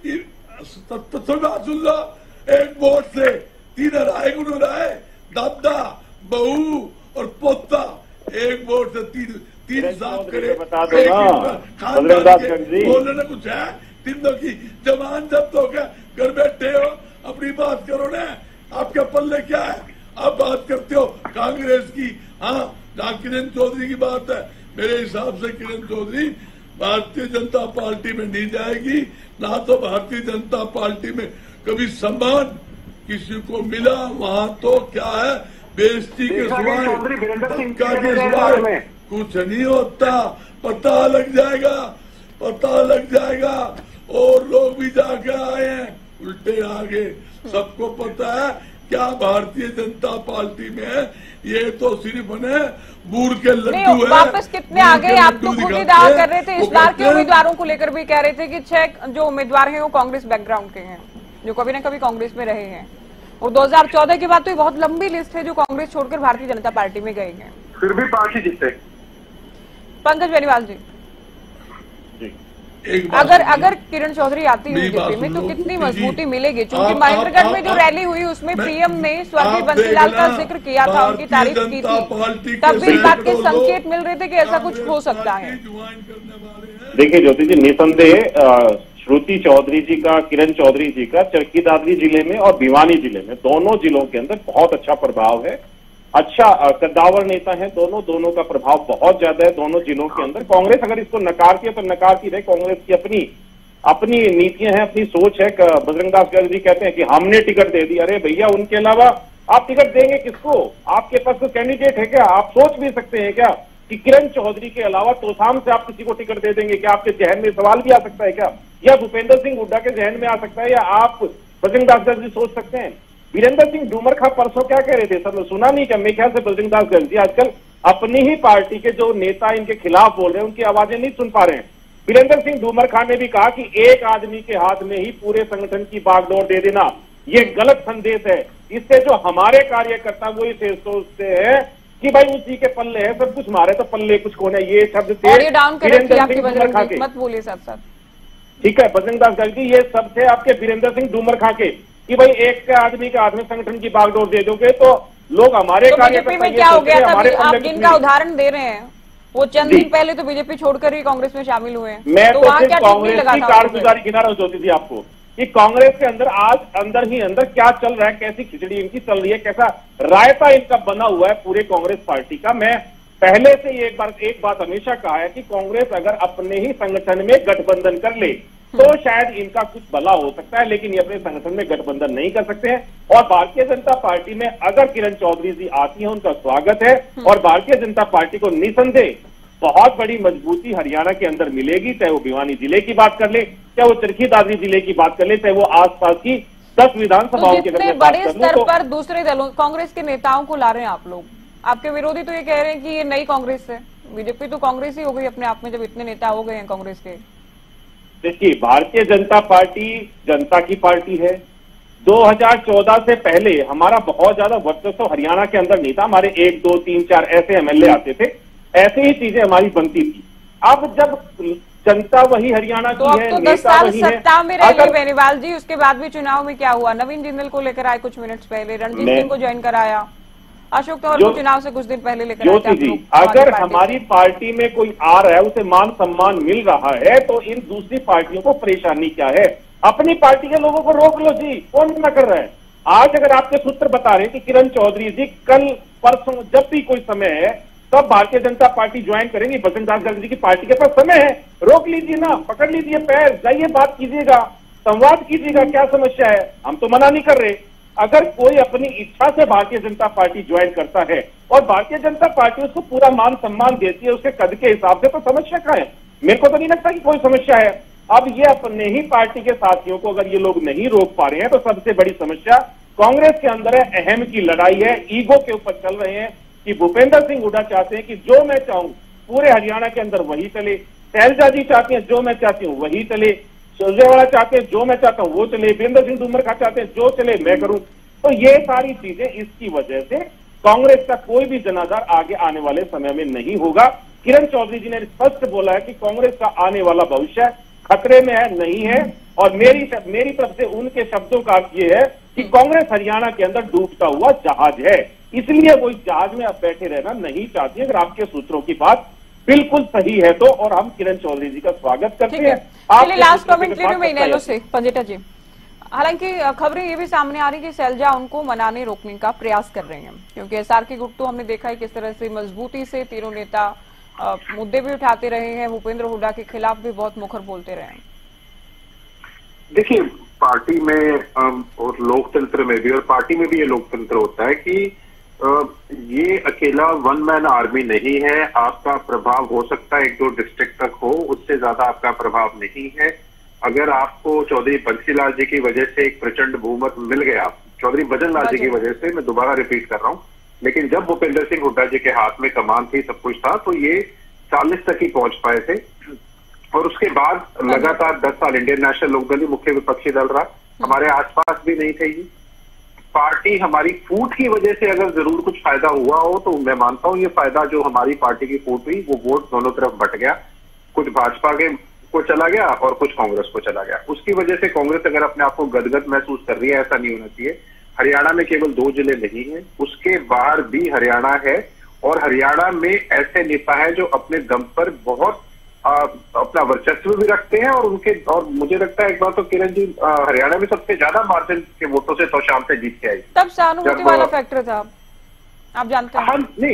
सुन लो, एक वोट से 3 हराए, उन्होंने दादा, बहू और पोता, एक वोट से तीन साफ करे। बोलने कुछ है? तीनों की जमान जब्त हो गया, घर बैठे हो, अपनी बात करो ना, आपके पल्ले क्या है? आप बात करते हो कांग्रेस की। हाँ, जहाँ किरण चौधरी की बात है, मेरे हिसाब से किरण चौधरी भारतीय जनता पार्टी में नहीं जाएगी, ना तो भारतीय जनता पार्टी में कभी सम्मान किसी को मिला। वहाँ तो क्या है, बेइज्जती के सिवाय कुछ नहीं होता। पता लग जाएगा, और लोग भी जाके आए हैं उल्टे आगे, सबको पता है क्या भारतीय जनता पार्टी में ये तो सिर्फ बूढ़ के लड्डू है। वापस कितने आ गए? आप तो खुद ही दावा कर रहे थे, इस बार के उम्मीदवारों को लेकर भी कह रहे थे कि 6 जो उम्मीदवार हैं वो कांग्रेस बैकग्राउंड के हैं, जो कभी न कभी कांग्रेस में रहे हैं, और 2014 के बाद तो ये बहुत लंबी लिस्ट है जो कांग्रेस छोड़कर भारतीय जनता पार्टी में गए हैं। फिर भी 5 ही जीते। पंकज बेनीवाल जी, अगर किरण चौधरी आती है बीजेपी में तो कितनी मजबूती मिलेगी? क्योंकि महेंद्रगढ़ में जो रैली हुई उसमें पीएम ने स्वर्गीय बंसीलाल का जिक्र किया था, उनकी तारीफ की थी, तब भी इस बात के संकेत मिल रहे थे कि ऐसा कुछ हो सकता है। देखिए ज्योति जी, निसंदेह श्रुति चौधरी जी का, किरण चौधरी जी का चरखी दादरी जिले में और भिवानी जिले में, दोनों जिलों के अंदर बहुत अच्छा प्रभाव है। अच्छा कद्दावर नेता है दोनों का प्रभाव बहुत ज्यादा है दोनों जिलों के अंदर। कांग्रेस अगर इसको नकारती है तो नकारती रहे, कांग्रेस की अपनी नीतियां हैं, अपनी सोच है। बजरंग दास गर्ग जी कहते हैं कि हमने टिकट दे दी। अरे भैया, उनके अलावा आप टिकट देंगे किसको? आपके पास कोई कैंडिडेट है क्या? आप सोच भी सकते हैं क्या कि किरण चौधरी के अलावा तोसाम से आप किसी को टिकट दे देंगे? क्या आपके जहन में सवाल भी आ सकता है क्या? या भूपेंद्र सिंह हुड्डा के जहन में आ सकता है? या आप बजरंग दास गर्ग जी सोच सकते हैं? वीरेंद्र सिंह डूमरखा परसों क्या कह रहे थे, सब सुना नहीं क्या? मेरे ख्याल से बजरंग दास गर्ग जी आजकल अपनी ही पार्टी के जो नेता इनके खिलाफ बोल रहे हैं उनकी आवाजें नहीं सुन पा रहे हैं। वीरेंद्र सिंह डूमरखा ने भी कहा कि एक आदमी के हाथ में ही पूरे संगठन की बागडोर दे देना ये गलत संदेश है। इससे जो हमारे कार्यकर्ता वो इसे सोचते हैं कि भाई उसी के पल्ले है सब कुछ, हमारे तो पल्ले कुछ कौन है। ये शब्द थे वीरेंद्र सिंह डूमरखा के। मत बोलिए साथ। ठीक है बजरंग दास गर्ग जी, ये सब थे आपके वीरेंद्र सिंह डूमरखा के कि भाई एक के आदमी के हाथ में संगठन की बागडोर दे दोगे तो लोग हमारे बीजेपी में क्या हो गया था? आप जिनका उदाहरण दे रहे हैं वो चंद दिन पहले तो बीजेपी छोड़कर ही कांग्रेस में शामिल हुए हैं। मैं तो सिर्फ कांग्रेस की कारगुजारी गिना रहा हूँ ज्योति जी आपको कि कांग्रेस के अंदर आज अंदर क्या चल रहा है, कैसी खिचड़ी इनकी चल रही है, कैसा रायता इनका बना हुआ है पूरे कांग्रेस पार्टी का। मैं पहले से ही एक बात हमेशा कहा है कि कांग्रेस अगर अपने ही संगठन में गठबंधन कर ले तो शायद इनका कुछ भला हो सकता है, लेकिन ये अपने संगठन में गठबंधन नहीं कर सकते हैं। और भारतीय जनता पार्टी में अगर किरण चौधरी जी आती हैं उनका स्वागत है, और भारतीय जनता पार्टी को निसंदेह बहुत बड़ी मजबूती हरियाणा के अंदर मिलेगी, चाहे वो भिवानी जिले की बात कर ले, चाहे वो चरखी दादरी जिले की बात कर ले, चाहे वो आसपास की 10 विधानसभाओं के अंदर बड़े स्तर पर दूसरे दलों कांग्रेस के नेताओं को ला रहे हैं आप लोग। आपके विरोधी तो ये कह रहे हैं कि ये नई कांग्रेस है, बीजेपी तो कांग्रेस ही हो गई अपने आप में, जब इतने नेता हो गए हैं कांग्रेस के। देखिए, भारतीय जनता पार्टी जनता की पार्टी है। 2014 से पहले हमारा बहुत ज्यादा वर्चस्व हरियाणा के अंदर नहीं था। हमारे 1, 2, 3, 4 ऐसे एमएलए आते थे, ऐसे ही चीजें हमारी बनती थी। अब जब जनता वही हरियाणा तो की है, तो 10 साल सत्ता में रह गए बेनीवाल जी, उसके बाद भी चुनाव में क्या हुआ? नवीन जिंदल को लेकर आए कुछ मिनट्स पहले, रणजीत सिंह को ज्वाइन कराया, अशोक तंवर को चुनाव से कुछ दिन पहले लेकर ज्योति जी, अगर हमारी पार्टी में कोई आ रहा है, उसे मान सम्मान मिल रहा है, तो इन दूसरी पार्टियों को परेशानी क्या है? अपनी पार्टी के लोगों को रोक लो जी, कौन मना कर रहा है? आज अगर आपके सूत्र बता रहे हैं कि किरण चौधरी जी कल परसों जब भी कोई समय है तब भारतीय जनता पार्टी ज्वाइन करेंगी, बसंत दास गर्ग जी की पार्टी के पास समय है, रोक लीजिए ना, पकड़ लीजिए पैर, जाइए बात कीजिएगा, संवाद कीजिएगा, क्या समस्या है? हम तो मना नहीं कर रहे। अगर कोई अपनी इच्छा से भारतीय जनता पार्टी ज्वाइन करता है और भारतीय जनता पार्टी उसको पूरा मान सम्मान देती है उसके कद के हिसाब से, तो समस्या क्या है? मेरे को तो नहीं लगता कि कोई समस्या है। अब ये अपने ही पार्टी के साथियों को अगर ये लोग नहीं रोक पा रहे हैं तो सबसे बड़ी समस्या कांग्रेस के अंदर है, अहम की लड़ाई है, ईगो के ऊपर चल रहे हैं कि भूपेंद्र सिंह हुड्डा चाहते हैं कि जो मैं चाहूं पूरे हरियाणा के अंदर वही चले, शैलजा जी चाहते हैं जो मैं चाहती हूं वही चले, सुरजेवाला चाहते हैं जो मैं चाहता हूं वो चले, वीरेंद्र सिंह तोमर का चाहते हैं जो चले मैं करूं। तो ये सारी चीजें, इसकी वजह से कांग्रेस का कोई भी जनाधार आगे आने वाले समय में नहीं होगा। किरण चौधरी जी ने स्पष्ट बोला है कि कांग्रेस का आने वाला भविष्य खतरे में है, नहीं है। और मेरी तरफ से उनके शब्दों का अर्थ ये है कि कांग्रेस हरियाणा के अंदर डूबता हुआ जहाज है, इसलिए वो इस जहाज में अब बैठे रहना नहीं चाहती। अगर आपके सूत्रों की बात बिल्कुल सही है तो, और हम किरण चौधरी जी का स्वागत करते हैं। चलिए लास्ट कमेंट ले लूं मैं इनेलो से, पंजेटा जी। हालांकि खबरें ये भी सामने आ रही कि शैलजा उनको मनाने रोकने का प्रयास कर रहे हैं, क्योंकि एसआरके गुट तो हमने देखा है किस तरह से मजबूती से तीनों नेता मुद्दे भी उठाते रहे हैं, भूपेंद्र हुड्डा के खिलाफ भी बहुत मुखर बोलते रहे हैं। देखिए, पार्टी में और लोकतंत्र में भी, और पार्टी में भी ये लोकतंत्र होता है कि ये अकेला वन मैन आर्मी नहीं है। आपका प्रभाव हो सकता है 1-2 डिस्ट्रिक्ट तक हो, उससे ज्यादा आपका प्रभाव नहीं है। अगर आपको चौधरी बंसीलाल जी की वजह से एक प्रचंड बहुमत मिल गया, चौधरी भजन लाल जी की वजह से, मैं दोबारा रिपीट कर रहा हूं, लेकिन जब भूपेंद्र सिंह हुड्डा जी के हाथ में कमान थी, सब कुछ था, तो ये 40 तक ही पहुंच पाए थे। और उसके बाद लगातार 10 साल इंडियन नेशनल लोकदल ही मुख्य विपक्षी दल रहा, हमारे आसपास भी नहीं थे। पार्टी हमारी फूट की वजह से अगर जरूर कुछ फायदा हुआ हो तो मैं मानता हूं ये फायदा जो हमारी पार्टी की फूट हुई वो वोट दोनों तरफ बट गया, कुछ भाजपा के को चला गया और कुछ कांग्रेस को चला गया। उसकी वजह से कांग्रेस अगर अपने आप को गदगद महसूस कर रही है, ऐसा नहीं होना चाहिए। हरियाणा में केवल 2 जिले नहीं है, उसके बाहर भी हरियाणा है, और हरियाणा में ऐसे नेता है जो अपने दम पर बहुत अपना वर्चस्व भी रखते हैं, और मुझे लगता है एक बार तो किरण जी हरियाणा में सबसे ज्यादा मार्जिन के वोटों से तो शाम से जीत के आई। तब सहानुभूति वाला फैक्टर था, आप जानते हैं। हाँ, नहीं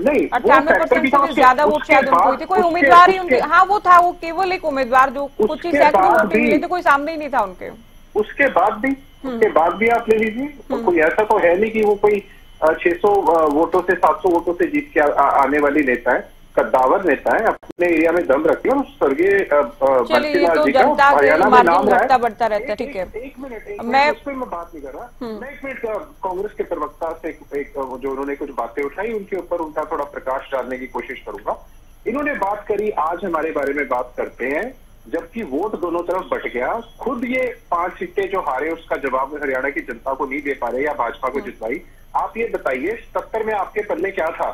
98% से ज्यादा वोट शायद उनको थे, कोई उम्मीदवार ही उनके, हाँ वो था, वो केवल एक उम्मीदवार जो कुछ ही सैकड़ों वोट मिले थे, कोई सामने ही नहीं था उनके। उसके बाद भी आप ले लीजिए, तो कोई ऐसा तो है नहीं कि वो कोई 600 वोटों से 700 वोटों से जीत के आने वाली नेता है, कद्दावर नेता है, अपने एरिया में दम रखती है। और स्वर्गीय बंसीलाल जी का हरियाणा में नाम रहा है, बढ़ता रहता है। ठीक है, एक मिनट मैं उस पर मैं बात नहीं कर रहा, मैं एक मिनट कांग्रेस के प्रवक्ता से एक जो उन्होंने कुछ बातें उठाई उनके ऊपर उनका थोड़ा प्रकाश डालने की कोशिश करूंगा। इन्होंने बात करी, आज हमारे बारे में बात करते हैं, जबकि वोट दोनों तरफ बट गया। खुद ये 5 सीटें जो हारे उसका जवाब हरियाणा की जनता को नहीं दे पा रहे या भाजपा को जितवाई। आप ये बताइए, 77 में आपके पल्ले क्या था,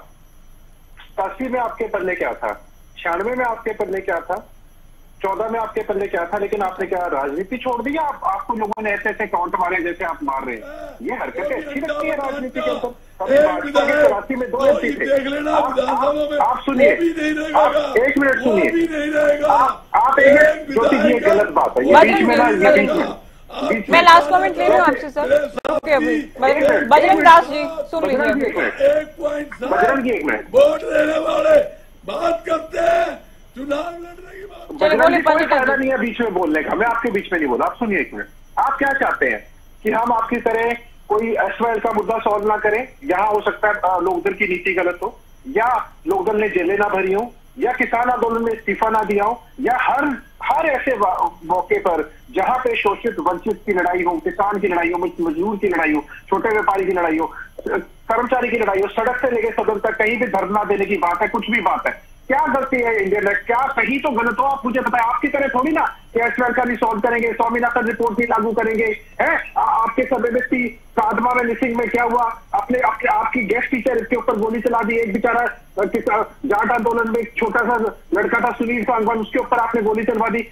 87 में आपके पल्ले क्या था, 96 में आपके पल्ले क्या था, 14 में आपके पल्ले क्या था, लेकिन आपने क्या राजनीति छोड़ दी? आपको लोगों ने ऐसे ऐसे काउंट मारे जैसे आप मार रहे हैं। ये हरकतें अच्छी लगती है राजनीति के अंदर। कभी भाजपा के 83 में 2 एमपी थे। आप सुनिए, एक मिनट सुनिए, आप एक मिनट, ज्योति जी ये गलत बात है, ये बीच में ना, ये बीच में मैं लास्ट कमेंट ले रही हूँ आपसे सर। ओके, अभी बजरंग दास जी सुन लीजिए। बजरंग जी एक मिनट, वोट देने वाले बात करते हैं, चुनाव लड़ने की बात। बजरंग जी कोई फायदा नहीं है बीच में बोलने का, मैं आपके बीच में नहीं बोला। आप सुनिए एक मिनट, आप क्या चाहते हैं कि हम आपकी तरह कोई एसवाईएल का मुद्दा सॉल्व ना करें? यहाँ हो सकता है लोकदल की नीति गलत हो, या लोकदल ने जेलें ना भरी हो, या किसान आंदोलन में इस्तीफा ना दिया हो, या हर ऐसे मौके पर जहां पे शोषित वंचित की लड़ाई हो, किसान की लड़ाई हो, मजदूर की लड़ाई हो, छोटे व्यापारी की लड़ाई हो, कर्मचारी की लड़ाई हो, सड़क से लेकर सदन तक कहीं भी धरना देने की बात है, कुछ भी बात है, क्या गलती है इंडियन एक्ट, क्या सही तो गलत हो आप मुझे बताएं। आपकी तरह थोड़ी ना कि एसवेल का नहीं सॉल्व करेंगे, स्वामीनाथन रिपोर्ट नहीं लागू करेंगे, है आपके सब व्यक्ति कादमा में मिसिंग में क्या हुआ, अपने आपकी गेस्ट टीचर इसके ऊपर गोली चला दी, एक बेचारा जाट आंदोलन में एक छोटा सा लड़का था सुनील सांगवान, उसके ऊपर आपने गोली चलवा दी।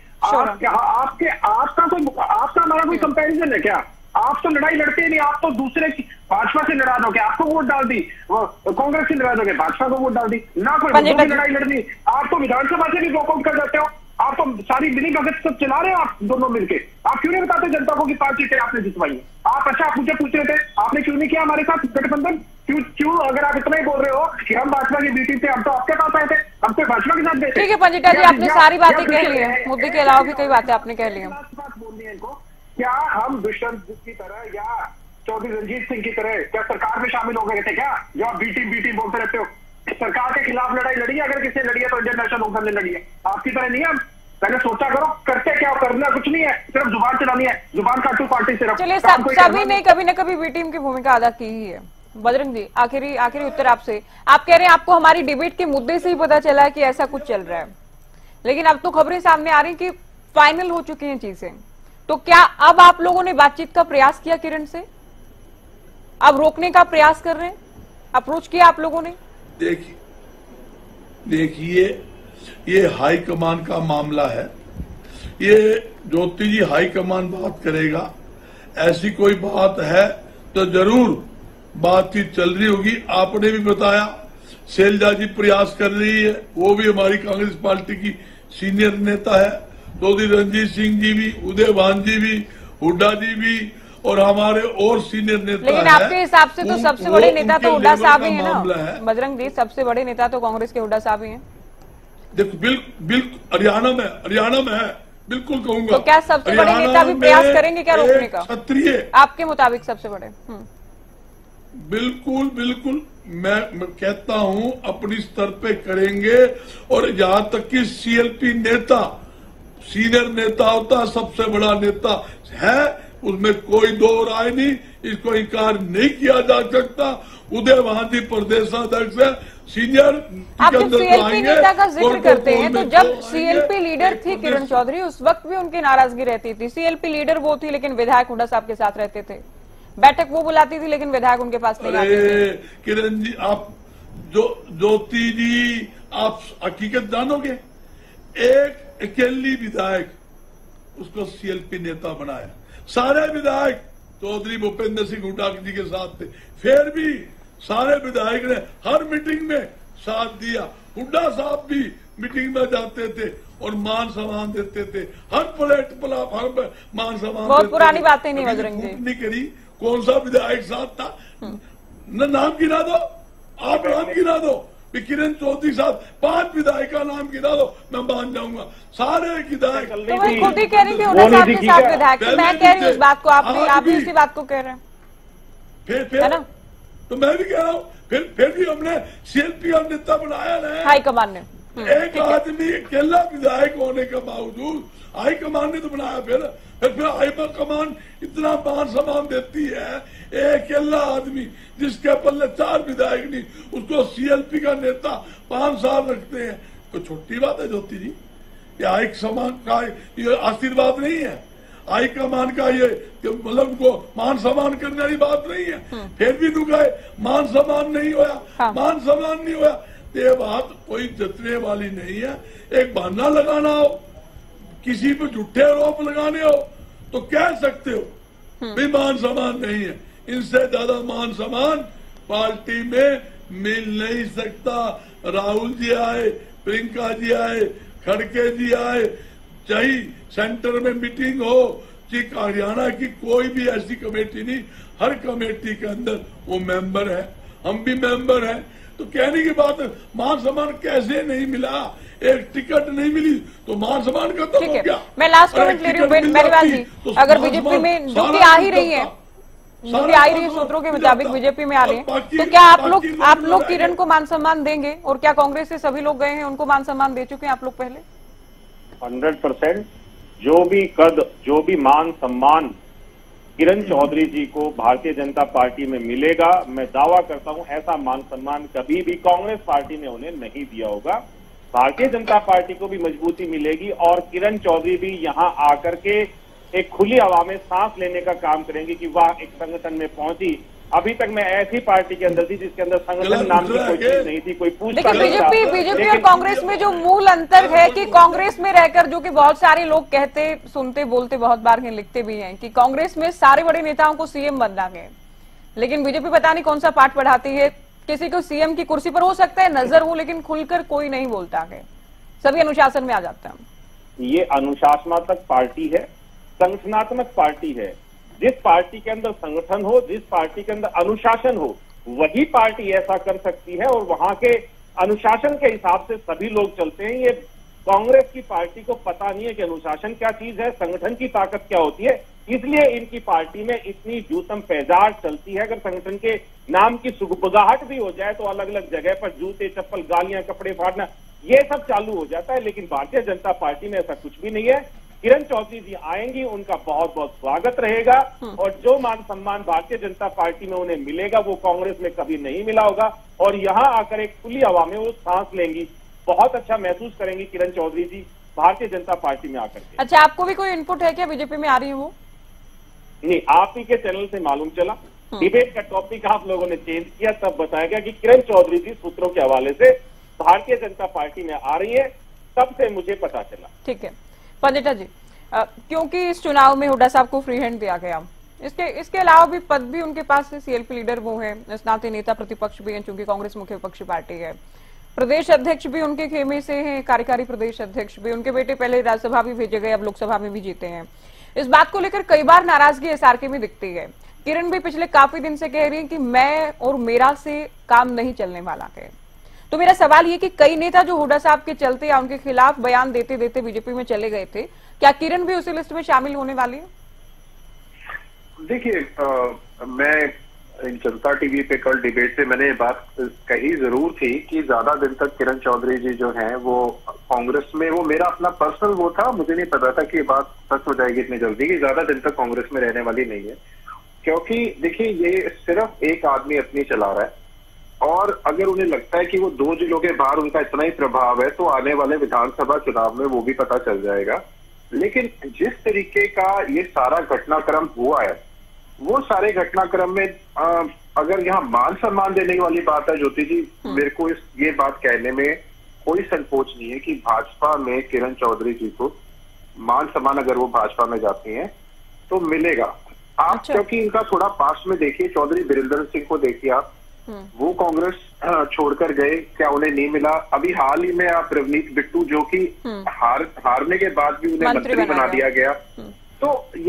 आपका हमारा कोई कंपैरिजन है क्या? आप तो लड़ाई लड़ते ही नहीं, आप तो दूसरे की भाजपा से नाराज हो गए, आपको वोट डाल दी, कांग्रेस से नाराज हो गए, भाजपा को वोट डाल दी, ना कोई लड़ाई लड़नी। आप तो विधानसभा से भी वॉकआउट कर जाते हो, आप तो सारी मिली भगत सब चला रहे हो आप दोनों मिलके। आप क्यों नहीं बताते जनता को कि 5 सीटें आपने जितवाई? आप अच्छा आप मुझे पूछ रहे थे आपने क्यों नहीं किया हमारे साथ गठबंधन, क्यों? अगर आप इतना ही बोल रहे हो कि हम भाजपा की बी टीम थे, हम तो आपके पास आए थे, हम तो भाजपा के साथ गए थे। ठीक है पंजिटा जी, आपने सारी बातें कह ली है, मुद्दे के अलावा भी कई बातें आपने कह ली है। बोलनी है इनको, क्या हम दुष्यंत की तरह या चौधरी रंजीत सिंह की तरह क्या सरकार में शामिल हो गए थे क्या? जो आप बी टीम बोलते रहते हो, सरकार के खिलाफ लड़ाई लड़ी है, अगर किसी लड़ी है तो इंडियन नेशनल लोकदल ने लड़ी है, आपकी तरह नहीं है। पहले सोचा करो करते क्या, करना कुछ नहीं है, सिर्फ जुबान चलानी है, जुबान काटू पार्टी से। चलिए सभी ने कभी न कभी बी टीम की भूमिका अदा की ही है। बजरंग जी, आखिरी उत्तर आपसे। आप कह रहे हैं आपको हमारी डिबेट के मुद्दे से ही पता चला है कि ऐसा कुछ चल रहा है, लेकिन अब तो खबरें सामने आ रही कि फाइनल हो चुकी हैं चीजें, तो क्या अब आप लोगों ने बातचीत का प्रयास किया किरण से? अब रोकने का प्रयास कर रहे हैं, अप्रोच किया आप लोगों ने? देखिए ये हाईकमान का मामला है, ये ज्योति जी हाईकमान बात करेगा, ऐसी कोई बात है तो जरूर बातचीत चल रही होगी। आपने भी बताया शैलजा जी प्रयास कर रही है, वो भी हमारी कांग्रेस पार्टी की सीनियर नेता है, चौधरी रंजीत सिंह जी भी, उदय भान जी भी, हुड्डा जी भी, और हमारे और सीनियर नेता। लेकिन आपके हिसाब से तो सबसे बड़े नेता तो हुड्डा साहब ही है ना बजरंग जी, सबसे बड़े नेता तो कांग्रेस के हुड्डा साहब ही हैं। देखो बिल्कुल हरियाणा में है, बिल्कुल कहूंगा। तो क्या सबसे बड़े नेता भी प्रयास करेंगे क्या रोकने का? क्षत्रिय आपके मुताबिक सबसे बड़े? बिल्कुल मैं कहता हूं अपनी स्तर पे करेंगे, और यहां तक कि सीएलपी नेता सीनियर नेता होता है, सबसे बड़ा नेता है, उसमें कोई दो राय नहीं, इसको इनकार नहीं किया जा सकता। उदय भान प्रदेशाध्यक्ष है, सीनियर। आप जब सीएलपी नेता का जिक्र करते हैं तो जब सीएलपी लीडर थी किरण चौधरी, उस वक्त भी उनकी नाराजगी रहती थी। सीएलपी लीडर वो थी लेकिन विधायक हुड्डा साहब के साथ रहते थे, बैठक वो बुलाती थी लेकिन विधायक उनके पास नहीं आते थे। किरण जी, आप ज्योति जी, आप हकीकत जानोगे, एक अकेली विधायक उसको सीएलपी नेता बनाया, सारे विधायक चौधरी भूपेंद्र सिंह हुड्डा जी के साथ थे, फिर भी सारे विधायक ने हर मीटिंग में साथ दिया। हुड्डा साहब भी मीटिंग में जाते थे और मान सम्मान देते थे, हर हर मान सम्मान। बहुत पुरानी बातें नहीं बजरंग जी, नहीं करी। कौन सा विधायक साथ था? न नाम गिना दो, आप नाम गिना दो, किरण चौधरी साहब 5 विधायक का नाम गिना दो, मैं मान जाऊंगा। सारे विधायक तो मैं खुद ही कह रही थी हुड्डा साहब के साथ विधायक, मैं कह रही हूँ इस बात को, आप भी इसी बात को कह रहे हैं, फिर है ना? तो मैं भी कह रहा हूँ, फिर भी हमने सीएलपी का नेता बनाया ना हाईकमान ने। एक आदमी अकेला विधायक होने के बावजूद हाईकमान ने तो बनाया। फिर हाईकमान इतना मान सम्मान देती है, एक अकेला आदमी जिसके पल्ले 4 विधायक नहीं, उसको सीएलपी का नेता 5 साल रखते हैं। तो छोटी बात है ज्योति जी, ये हाईकमान का ये आशीर्वाद नहीं है, हाईकमान का ये मतलब उनको मान सम्मान करने वाली बात नहीं है। फिर भी तू कहे मान सम्मान नहीं होया, हाँ। मान सम्मान नहीं होया, तो ये बात कोई जतने वाली नहीं है। एक बहाना लगाना हो, किसी पे झूठे आरोप लगाने हो तो कह सकते हो भी मान सम्मान नहीं है। इनसे ज्यादा मान सम्मान पार्टी में मिल नहीं सकता। राहुल जी आए, प्रियंका जी आए, खड़गे जी आए, चाहे सेंटर में मीटिंग हो, ठीक हरियाणा की कोई भी ऐसी कमेटी नहीं, हर कमेटी के अंदर वो मेंबर है, हम भी मेंबर हैं। तो कहने की बात है, मान सम्मान कैसे नहीं मिला, एक टिकट नहीं मिली तो मान सम्मान खत्म हो गया। मैं लास्ट कमेंट ले रही हूँ बेनीवाल जी, अगर बीजेपी में जो कि आ ही रही है, सूत्रों के मुताबिक बीजेपी में आ रही है, तो क्या आप लोग किरण को मान सम्मान देंगे? और क्या कांग्रेस से सभी लोग गए हैं उनको मान सम्मान दे चुके हैं आप लोग पहले? 100% जो भी मान सम्मान किरण चौधरी जी को भारतीय जनता पार्टी में मिलेगा, मैं दावा करता हूं ऐसा मान सम्मान कभी भी कांग्रेस पार्टी ने उन्हें नहीं दिया होगा। भारतीय जनता पार्टी को भी मजबूती मिलेगी और किरण चौधरी भी यहां आकर के एक खुली हवा में सांस लेने का काम करेंगे कि वाह एक संगठन में पहुंची। अभी तक मैं ऐसी पार्टी के अंदर थी जिसके अंदर संगठन नाम की कोई चीज नहीं थी, कोई पूछता नहीं था। बीजेपी और कांग्रेस में जो मूल अंतर है कि कांग्रेस में रहकर, जो कि बहुत सारे लोग कहते सुनते बोलते बहुत बार लिखते भी हैं कि कांग्रेस में सारे बड़े नेताओं को सीएम बनना है, लेकिन बीजेपी पता नहीं कौन सा पाठ पढ़ाती है, किसी को सीएम की कुर्सी पर हो सकता है नजर हो, लेकिन खुलकर कोई नहीं बोलता है, सभी अनुशासन में आ जाते हैं। ये अनुशासनात्मक पार्टी है, संगठनात्मक पार्टी है। जिस पार्टी के अंदर संगठन हो, जिस पार्टी के अंदर अनुशासन हो, वही पार्टी ऐसा कर सकती है और वहां के अनुशासन के हिसाब से सभी लोग चलते हैं। ये कांग्रेस की पार्टी को पता नहीं है कि अनुशासन क्या चीज है, संगठन की ताकत क्या होती है, इसलिए इनकी पार्टी में इतनी जूतम पैजार चलती है। अगर संगठन के नाम की सुगबगाहट भी हो जाए तो अलग अलग जगह पर जूते चप्पल गालियां कपड़े फाड़ना ये सब चालू हो जाता है, लेकिन भारतीय जनता पार्टी में ऐसा कुछ भी नहीं है। किरण चौधरी जी आएंगी, उनका बहुत बहुत स्वागत रहेगा और जो मान सम्मान भारतीय जनता पार्टी में उन्हें मिलेगा वो कांग्रेस में कभी नहीं मिला होगा और यहां आकर एक खुली हवा में वो सांस लेंगी, बहुत अच्छा महसूस करेंगी किरण चौधरी जी भारतीय जनता पार्टी में आकर के। अच्छा, आपको भी कोई इनपुट है क्या बीजेपी में आ रही है वो? नहीं, आप ही के चैनल से मालूम चला, डिबेट का टॉपिक आप लोगों ने चेंज किया, तब बताया गया कि किरण चौधरी जी सूत्रों के हवाले से भारतीय जनता पार्टी में आ रही है, तब से मुझे पता चला। ठीक है पंडिता जी, क्योंकि इस चुनाव में हुड्डा साहब को फ्री हैंड दिया गया, इसके अलावा भी पद भी उनके पास सीएलपी लीडर वो है, इस नाते नेता प्रतिपक्ष भी है, चूंकि कांग्रेस मुख्य विपक्षी पार्टी है, प्रदेश अध्यक्ष भी उनके खेमे से हैं, कार्यकारी प्रदेश अध्यक्ष भी, उनके बेटे पहले राज्यसभा भी भेजे गए, अब लोकसभा में भी जीते हैं। इस बात को लेकर कई बार नाराजगी एसआरके में दिखती है। किरण भी पिछले काफी दिन से कह रही है कि मैं और मेरा से काम नहीं चलने वाला है। तो मेरा सवाल ये कि कई नेता जो हुड्डा साहब के चलते या उनके खिलाफ बयान देते देते बीजेपी में चले गए थे, क्या किरण भी उसी लिस्ट में शामिल होने वाली है? देखिए, मैं जनता टीवी पे कल डिबेट से मैंने ये बात कही जरूर थी कि ज्यादा दिन तक किरण चौधरी जी जो हैं वो कांग्रेस में, वो मेरा अपना पर्सनल वो था, मुझे नहीं पता था कि ये बात सच हो जाएगी इतनी जल्दी कि ज्यादा दिन तक कांग्रेस में रहने वाली नहीं है। क्योंकि देखिए, ये सिर्फ एक आदमी अपनी चला रहा है और अगर उन्हें लगता है कि वो 2 जिलों के बाहर उनका इतना ही प्रभाव है तो आने वाले विधानसभा चुनाव में वो भी पता चल जाएगा। लेकिन जिस तरीके का ये सारा घटनाक्रम हुआ है, वो सारे घटनाक्रम में अगर यहाँ मान सम्मान देने वाली बात है ज्योति जी, मेरे को ये बात कहने में कोई संकोच नहीं है कि भाजपा में किरण चौधरी जी को मान सम्मान अगर वो भाजपा में जाती हैं तो मिलेगा। आप अच्छा। क्योंकि इनका थोड़ा पास्ट में देखिए, चौधरी बीरेंद्र सिंह को देखिए आप, वो कांग्रेस छोड़कर गए, क्या उन्हें नहीं मिला? अभी हाल ही में आप रवनीत बिट्टू जो कि हारने के बाद भी उन्हें मंत्री बना दिया गया। तो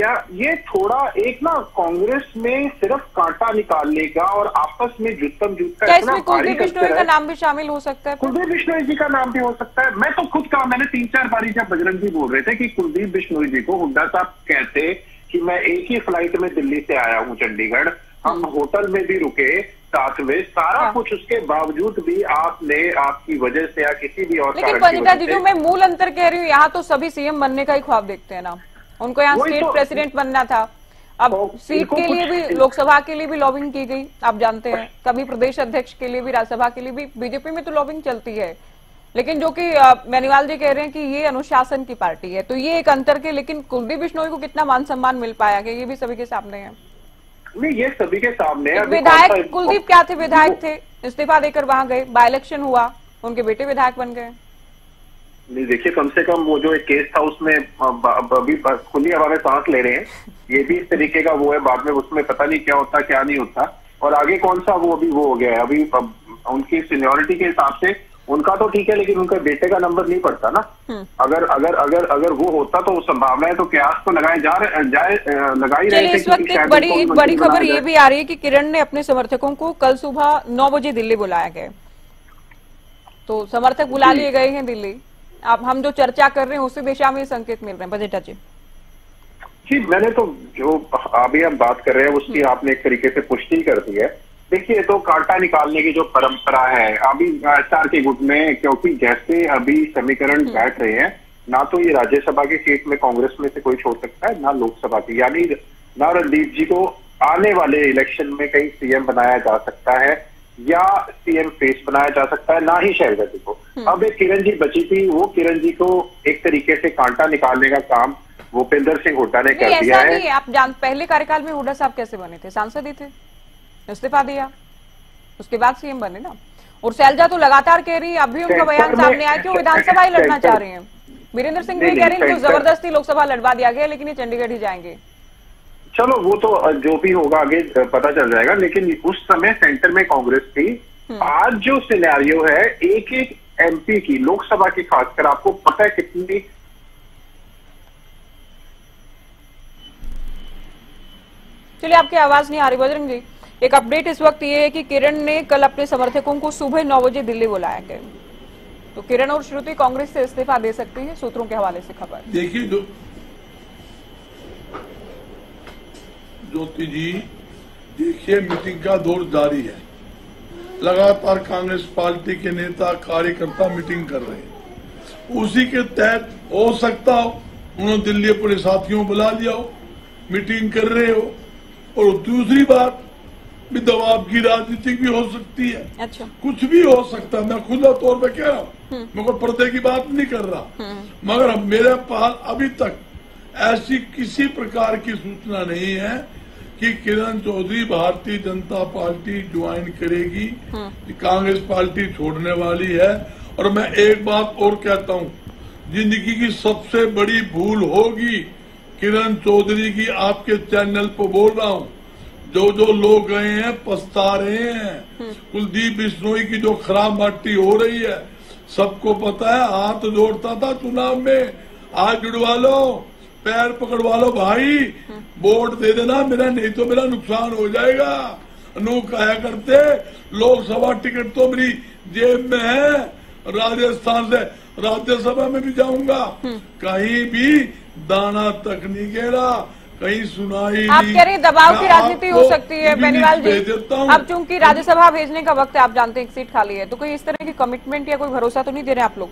ये थोड़ा एक ना कांग्रेस में सिर्फ कांटा निकालने का और आपस में जुत्तम जुत का, क्या इसमें कुलदीप बिश्नोई का नाम भी शामिल हो सकता है? कुलदीप बिश्नोई जी का नाम भी हो सकता है। मैं तो खुद कहा, मैंने 3-4 बारी जब बजरंग जी बोल रहे थे कि कुलदीप बिश्नोई जी को हुड्डा साहब कहते कि मैं एक ही फ्लाइट में दिल्ली से आया हूँ चंडीगढ़, हम होटल में भी रुके साथ में, सारा कुछ, उसके बावजूद भी आपने आपकी वजह से या किसी भी और लेकिन पंडिता जी, जो मैं मूल अंतर कह रही हूँ, यहाँ तो सभी सीएम बनने का ही ख्वाब देखते हैं ना, उनको यहाँ स्टेट प्रेसिडेंट बनना था। अब सीट के लिए भी, लोकसभा के लिए भी लॉबिंग की गई, आप जानते हैं, कभी प्रदेश अध्यक्ष के लिए भी, राज्यसभा के लिए भी बीजेपी में तो लॉबिंग चलती है। लेकिन जो कि बेनीवाल जी कह रहे हैं कि ये अनुशासन की पार्टी है, तो ये एक अंतर के, लेकिन कुलदीप बिश्नोई को कितना मान सम्मान मिल पाया कि ये भी सभी के सामने है? नहीं, ये सभी के सामने है। विधायक कुलदीप क्या थे? विधायक थे, इस्तीफा देकर वहां गए, बाय इलेक्शन हुआ, उनके बेटे विधायक बन गए। नहीं, देखिए, कम से कम वो जो एक केस था उसमें अभी खुली हवा में सांस ले रहे हैं, ये भी इस तरीके का वो है, बाद में उसमें पता नहीं क्या होता क्या नहीं होता, और आगे कौन सा वो अभी वो हो गया है। अभी उनकी सीनियोरिटी के हिसाब से उनका तो ठीक है, लेकिन उनके बेटे का नंबर नहीं पड़ता ना। अगर अगर अगर अगर वो होता तो संभावनाएं तो कयास तो लगाई लगाई रहे थे। इस वक्त एक बड़ी खबर ये भी आ रही है कि किरण ने अपने समर्थकों को कल सुबह 9 बजे दिल्ली बुलाया गया, तो समर्थक बुला लिए गए हैं दिल्ली। अब हम जो चर्चा कर रहे हैं उसी दिशा में संकेत मिल रहे हैं। बजेटा जी, मैंने तो जो अभी हम बात कर रहे हैं उसकी आपने एक तरीके से पुष्टि कर दी है। देखिए, तो कांटा निकालने की जो परंपरा है अभी एसआर के गुट में, क्योंकि जैसे अभी समीकरण बैठ रहे हैं, ना तो ये राज्यसभा की सीट में कांग्रेस में से कोई छोड़ सकता है, ना लोकसभा की, यानी ना रणदीप जी को आने वाले इलेक्शन में कहीं सीएम बनाया जा सकता है, या सीएम फेस बनाया जा सकता है, ना ही शैलजा को। अब एक किरण जी बची थी, वो किरण जी को एक तरीके से कांटा निकालने का काम भूपेंद्र सिंह हुड्डा ने कर दिया है। नहीं, आप पहले कार्यकाल में हुड्डा साहब कैसे बने थे? सांसद ही थे, इस्तीफा दिया, उसके बाद सीएम बने ना। और शैलजा तो लगातार कह रही है, अभी उनका बयान सामने आया कि वो विधानसभा ही लड़ना चाह रहे हैं। वीरेंद्र सिंह भी कह रहे हैं कि जबरदस्ती लोकसभा लड़वा दिया गया, लेकिन ये चंडीगढ़ ही जाएंगे। चलो वो तो जो भी होगा आगे पता चल जाएगा, लेकिन उस समय सेंटर में कांग्रेस थी। आज जो सिनेरियो है एक एक एमपी की, लोकसभा की खासकर, आपको पता है कितनी। चलिए, आपकी आवाज नहीं आ रही बजरंग जी। एक अपडेट इस वक्त ये है कि किरण ने कल अपने समर्थकों को सुबह 9 बजे दिल्ली बुलाया गया, तो किरण और श्रुति कांग्रेस से इस्तीफा दे सकती है, सूत्रों के हवाले से खबर। देखिए ज्योति जी, देखिए मीटिंग का दौर जारी है, लगातार कांग्रेस पार्टी के नेता कार्यकर्ता मीटिंग कर रहे हैं। उसी के तहत हो सकता हो उन्होंने दिल्ली अपने साथियों बुला लिया हो, मीटिंग कर रहे हो। और दूसरी बात भी, दबाव की राजनीति भी हो सकती है। अच्छा, कुछ भी हो सकता है, मैं खुला तौर पे कह रहा हूँ, मैं कोई पर्दे की बात नहीं कर रहा। मगर मेरे पास अभी तक ऐसी किसी प्रकार की सूचना नहीं है कि किरण चौधरी भारतीय जनता पार्टी ज्वाइन करेगी, कांग्रेस पार्टी छोड़ने वाली है। और मैं एक बात और कहता हूँ, जिंदगी की सबसे बड़ी भूल होगी किरण चौधरी की, आपके चैनल पर बोल रहा हूँ, जो लोग गए हैं पछता रहे हैं। कुलदीप बिश्नोई की जो खराब माटी हो रही है, सबको पता है। हाथ जोड़ता था चुनाव में, आज जुड़वा लो, पैर पकड़वा लो भाई, वोट दे देना मेरा, नहीं तो मेरा नुकसान हो जाएगा। अनु कहा करते, लोकसभा टिकट तो मेरी जेब में है, राजस्थान से राज्यसभा में भी जाऊंगा, कहीं भी दाना तक नहीं गिरा, कहीं सुनाई। आप कह रहे हैं दबाव की राजनीति हो सकती है बेनीवाल जी। अब चूंकि राज्यसभा भेजने का वक्त है, आप जानते हैं एक सीट खाली है, तो कोई इस तरह की कमिटमेंट या कोई भरोसा तो नहीं दे रहे आप लोग?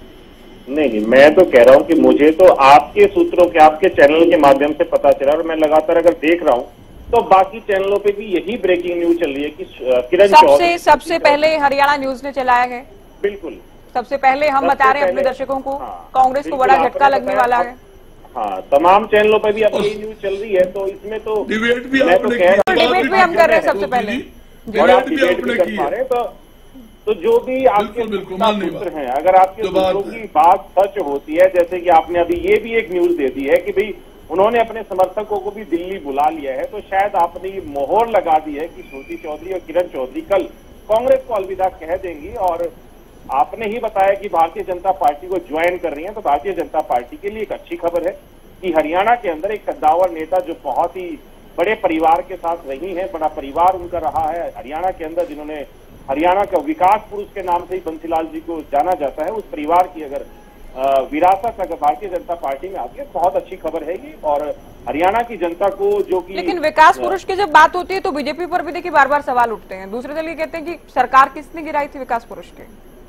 नहीं, मैं तो कह रहा हूँ कि मुझे तो आपके सूत्रों के, आपके चैनल के माध्यम से पता चला, और मैं लगातार अगर देख रहा हूँ तो बाकी चैनलों पे भी यही ब्रेकिंग न्यूज चल रही है कि किरण चौधरी सबसे पहले हरियाणा न्यूज ने चलाया है। बिल्कुल, सबसे पहले हम बता रहे हैं अपने दर्शकों को, कांग्रेस को बड़ा झटका लगने वाला है। हाँ, तमाम चैनलों पे भी अब यही न्यूज चल रही है, तो इसमें तो डिबेट भी मैं तो कह रहा हूँ, डिबेट भी हम कर रहे हैं सबसे पहले, और आप डिबेट भी कर पा रहे हैं। तो जो भी आपके सूत्र हैं, अगर आपके सूत्रों की बात सच होती है, जैसे कि आपने अभी ये भी एक न्यूज दे दी है कि भाई उन्होंने अपने समर्थकों को भी दिल्ली बुला लिया है, तो शायद आपने ये मोहर लगा दी है कि श्रुति चौधरी और किरण चौधरी कल कांग्रेस को अलविदा कह देंगी। और आपने ही बताया कि भारतीय जनता पार्टी को ज्वाइन कर रही है, तो भारतीय जनता पार्टी के लिए एक अच्छी खबर है कि हरियाणा के अंदर एक कद्दावर नेता जो बहुत ही बड़े परिवार के साथ रही हैं, बड़ा परिवार उनका रहा है हरियाणा के अंदर, जिन्होंने हरियाणा का विकास पुरुष के नाम से ही बंसीलाल जी को जाना जाता है, उस परिवार की अगर विरासत अगर भारतीय जनता पार्टी में आती है, बहुत अच्छी खबर है ये। और हरियाणा की जनता को जो कि, लेकिन विकास पुरुष की जब बात होती है तो बीजेपी पर भी देखिए बार बार सवाल उठते हैं। दूसरे दल ये कहते हैं कि सरकार किसने गिराई थी विकास पुरुष के?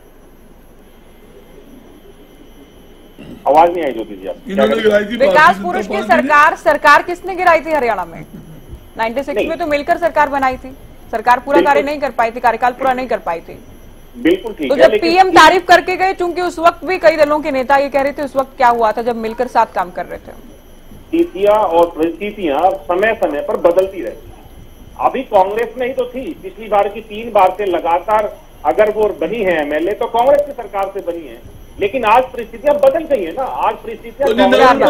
आवाज नहीं आई ज्योति जी, आप विकास पुरुष की सरकार किसने गिराई थी हरियाणा में? 96 में तो मिलकर सरकार बनाई थी, सरकार पूरा कार्य नहीं कर पाई थी, कार्यकाल पूरा नहीं कर पाई थी। बिल्कुल ठीक तो जब पीएम तारीफ करके गए, चूंकि उस वक्त भी कई दलों के नेता ये कह रहे थे, उस वक्त क्या हुआ था जब मिलकर साथ काम कर रहे थे? स्थितियां और परिस्थितियां समय समय पर बदलती रहती है। अभी कांग्रेस में ही तो थी, पिछली बार की 3 बार से लगातार अगर वो बनी है एमएलए, तो कांग्रेस की सरकार से बनी है, लेकिन आज परिस्थितियां बदल गई है ना। आज परिस्थितियां आज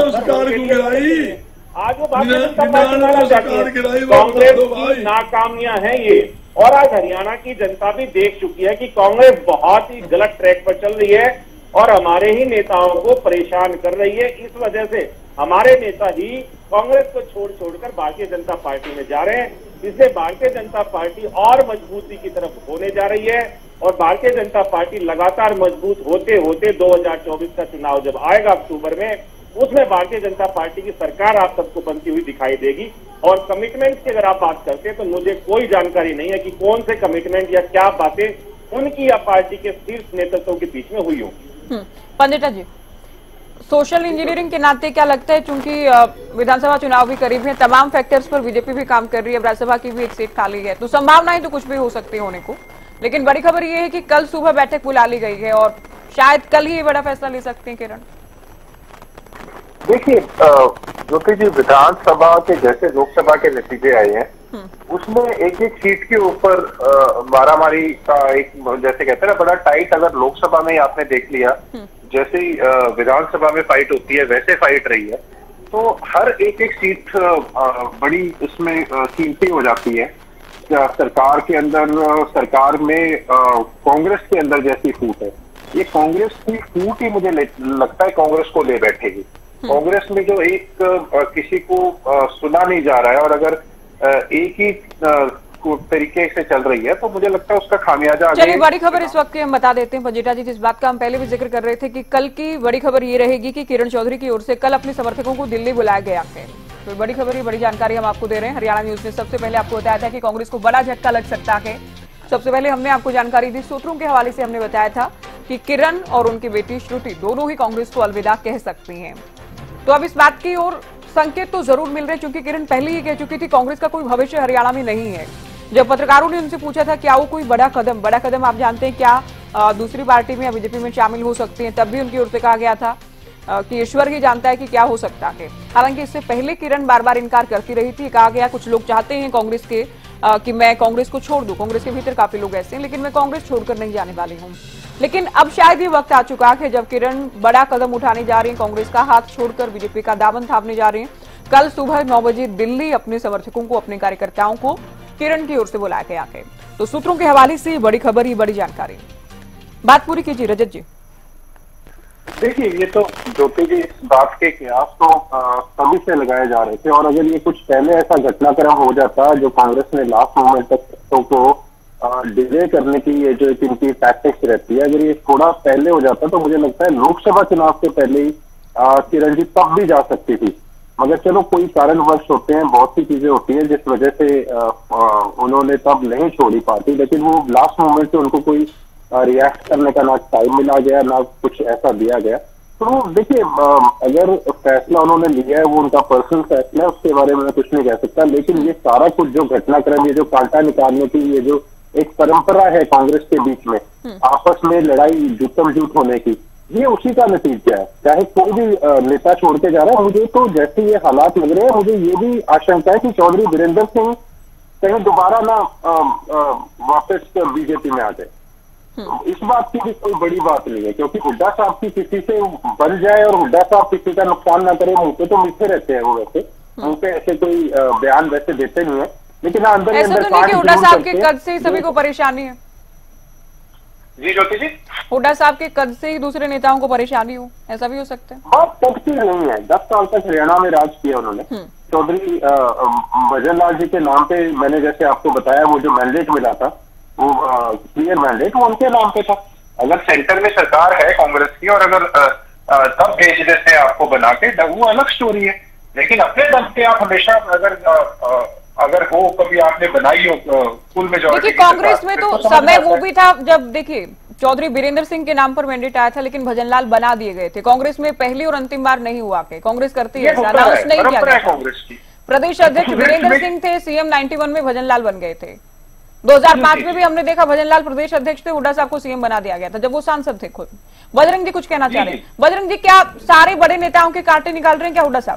वो भारतीय जनता पार्टी कांग्रेस की नाकामियां हैं ये, और आज हरियाणा की जनता भी देख चुकी है कि कांग्रेस बहुत ही गलत ट्रैक पर चल रही है और हमारे ही नेताओं को परेशान कर रही है। इस वजह से हमारे नेता ही कांग्रेस को छोड़कर भारतीय जनता पार्टी में जा रहे हैं, इसलिए भारतीय जनता पार्टी और मजबूती की तरफ होने जा रही है। और भारतीय जनता पार्टी लगातार मजबूत होते होते 2024 का चुनाव जब आएगा अक्टूबर में, उसमें भारतीय जनता पार्टी की सरकार आप सबको बनती हुई दिखाई देगी। और कमिटमेंट की अगर आप बात करते हैं तो मुझे कोई जानकारी नहीं है कि कौन से कमिटमेंट या क्या बातें उनकी या पार्टी के शीर्ष नेतृत्व के बीच में हुई होगी। पंडिता जी, सोशल इंजीनियरिंग के नाते क्या लगता है, चूंकि विधानसभा चुनाव भी करीब है, तमाम फैक्टर्स पर बीजेपी भी काम कर रही है, राज्यसभा की भी एक सीट खाली है, तो संभावनाएं तो कुछ भी हो सकती है होने को? लेकिन बड़ी खबर ये है कि कल सुबह बैठक बुला ली गई है और शायद कल ही ये बड़ा फैसला ले सकते हैं किरण। देखिए ज्योति जी, विधानसभा के जैसे लोकसभा के नतीजे आए हैं उसमें एक एक सीट के ऊपर मारामारी का एक, जैसे कहते हैं ना, बड़ा टाइट, अगर लोकसभा में आपने देख लिया जैसे ही विधानसभा में फाइट होती है वैसे फाइट रही है, तो हर एक एक सीट बड़ी उसमें कीमती हो जाती है। सरकार के अंदर, सरकार में कांग्रेस के अंदर जैसी फूट है, ये कांग्रेस की फूट ही मुझे लगता है कांग्रेस को ले बैठेगी। कांग्रेस में जो एक किसी को सुना नहीं जा रहा है और अगर एक ही तरीके से चल रही है तो मुझे लगता है उसका खामियाजा। चलिए बड़ी खबर इस वक्त की हम बता देते हैं पंजेटा जी, जिस बात का हम पहले भी जिक्र कर रहे थे कि कल की बड़ी खबर ये रहेगी कि किरण चौधरी की ओर से कल अपने समर्थकों को दिल्ली बुलाया गया है। तो बड़ी खबर, ये बड़ी जानकारी हम आपको दे रहे हैं। हरियाणा न्यूज ने सबसे पहले आपको बताया था कि कांग्रेस को बड़ा झटका लग सकता है। सबसे पहले हमने आपको जानकारी दी, सूत्रों के हवाले से हमने बताया था कि किरण और उनकी बेटी श्रुति दोनों ही कांग्रेस को अलविदा कह सकती हैं। तो अब इस बात की ओर संकेत तो जरूर मिल रहे, क्योंकि किरण पहले ही कह चुकी थी कांग्रेस का कोई भविष्य हरियाणा में नहीं है। जब पत्रकारों ने उनसे पूछा था क्या वो कोई बड़ा कदम आप जानते हैं क्या दूसरी पार्टी में या बीजेपी में शामिल हो सकते हैं, तब भी उनकी ओर से कहा गया था कि ईश्वर ही जानता है कि क्या हो सकता है। हालांकि इससे पहले किरण बार बार इनकार करती रही थी। कहा गया कुछ लोग चाहते हैं कांग्रेस के कि मैं कांग्रेस को छोड़ दूं, कांग्रेस के भीतर काफी लोग ऐसे हैं, लेकिन मैं कांग्रेस छोड़कर नहीं जाने वाली हूं। लेकिन अब शायद ये वक्त आ चुका है जब किरण बड़ा कदम उठाने जा रही हैं, कांग्रेस का हाथ छोड़कर बीजेपी का दामन थामने जा रही हैं। कल सुबह 9 बजे दिल्ली अपने समर्थकों को, अपने कार्यकर्ताओं को किरण की ओर से बुलाया गया है। तो सूत्रों के हवाले से बड़ी खबर, ये बड़ी जानकारी। बात पूरी कीजिए रजत जी। देखिए, ये तो ज्योति जी, इस बात के कयास तो सभी से लगाए जा रहे थे और अगर ये कुछ पहले ऐसा घटनाक्रम हो जाता जो कांग्रेस ने लास्ट मोमेंट तक को डिले करने की ये जो इनकी टैक्टिक्स रहती है, अगर ये थोड़ा पहले हो जाता तो मुझे लगता है लोकसभा चुनाव से पहले ही किरण जी तब भी जा सकती थी। मगर चलो कोई कारणवश होते हैं, बहुत सी चीजें होती हैं जिस वजह से उन्होंने तब नहीं छोड़ी पार्टी, लेकिन वो लास्ट मोमेंट से उनको कोई रिएक्ट करने का ना टाइम मिला गया ना कुछ ऐसा दिया गया। तो देखिए, अगर फैसला उन्होंने लिया है वो उनका पर्सनल फैसला है, उसके बारे में मैं कुछ नहीं कह सकता, लेकिन ये सारा कुछ जो घटनाक्रम, ये जो कांटा निकालने की ये जो एक परंपरा है कांग्रेस के बीच में, आपस में लड़ाई जुटम जुट होने की, ये उसी का नतीजा है। चाहे कोई भी नेता छोड़ के जा रहा है, मुझे तो जैसे ये हालात लग रहे हैं, मुझे ये भी आशंका है कि चौधरी वीरेंद्र सिंह कहीं दोबारा ना वापस बीजेपी में आ जाए। इस बात की भी कोई बड़ी बात नहीं है, क्योंकि हुड्डा साहब की किसी से बन जाए और हुड्डा साहब किसी का नुकसान ना करे, मुंह पे तो मीठे रहते हैं वो, वैसे मुंह पे ऐसे कोई बयान वैसे देते नहीं है, लेकिन अंदर ऐसा तो नहीं कि हुड्डा साहब के कद से ही सभी को परेशानी है। जी ज्योति जी, हुड्डा साहब के कद से ही दूसरे नेताओं को परेशानी हो, ऐसा भी हो सकता है। बहुत कद की नहीं है, 10 साल तक हरियाणा में राज किया उन्होंने। चौधरी भजन लाल जी के नाम पे, मैंने जैसे आपको बताया, वो जो मैंडेट मिला था वो क्लियर मैंडेट वो उनके नाम पे था। अगर सेंटर में सरकार है कांग्रेस की और अगर तब भेज देते हैं आपको बना के, वो अलग स्टोरी है, लेकिन अपने दम पे आप हमेशा अगर वो कभी आपने बनाई हो फुल मेजॉरिटी। देखिए, कांग्रेस में तो समय वो भी था जब देखिए चौधरी वीरेंद्र सिंह के नाम पर मैंडेट आया था, लेकिन भजनलाल बना दिए गए थे। कांग्रेस में पहली और अंतिम बार नहीं हुआ के कांग्रेस करती है, अनाउंस नहीं किया गया। कांग्रेस की प्रदेश अध्यक्ष वीरेंद्र सिंह थे, सीएम 91 में भजनलाल बन गए थे। 2005 में भी हमने देखा भजनलाल प्रदेश अध्यक्ष थे, हुड्डा साहब को सीएम बना दिया गया था जब वो सांसद थे खुद। बजरंग जी कुछ कहना चाह रहे हैं? बजरंग जी, क्या सारे बड़े नेताओं के कांटे निकाल रहे हैं क्या हुड्डा साहब,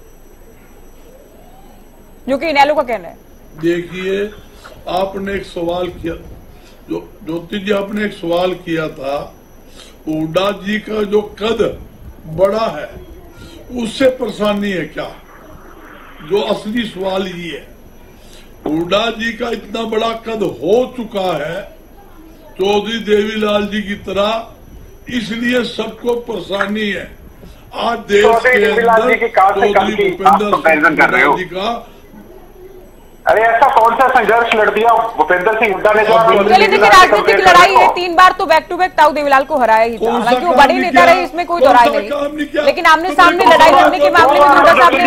जो कि इनेलो का कहना है? देखिए, आपने एक सवाल किया, जो ज्योति जी आपने एक सवाल किया था, हुड्डा जी का जो कद बड़ा है उससे परेशानी है क्या? जो असली सवाल ये है, हुड्डा जी का इतना बड़ा कद हो चुका है चौधरी देवीलाल जी की तरह, इसलिए सबको परेशानी है। आज देश के अंदर चौधरी भूपेंद्र जी का, अरे ऐसा कौन सा संघर्ष लड़ दिया भूपेंद्र सिंह हुड्डा ने? चलिए देखिए, राजनीतिक लड़ाई है, 3 बार तो बैक टू बैक ताऊ देवीलाल को हराया ही था। हालांकि वो बड़े नेता रहे, इसमें कोई दो राय नहीं, लेकिन आमने सामने लड़ाई लड़ने के मामले में हुड्डा साहब ने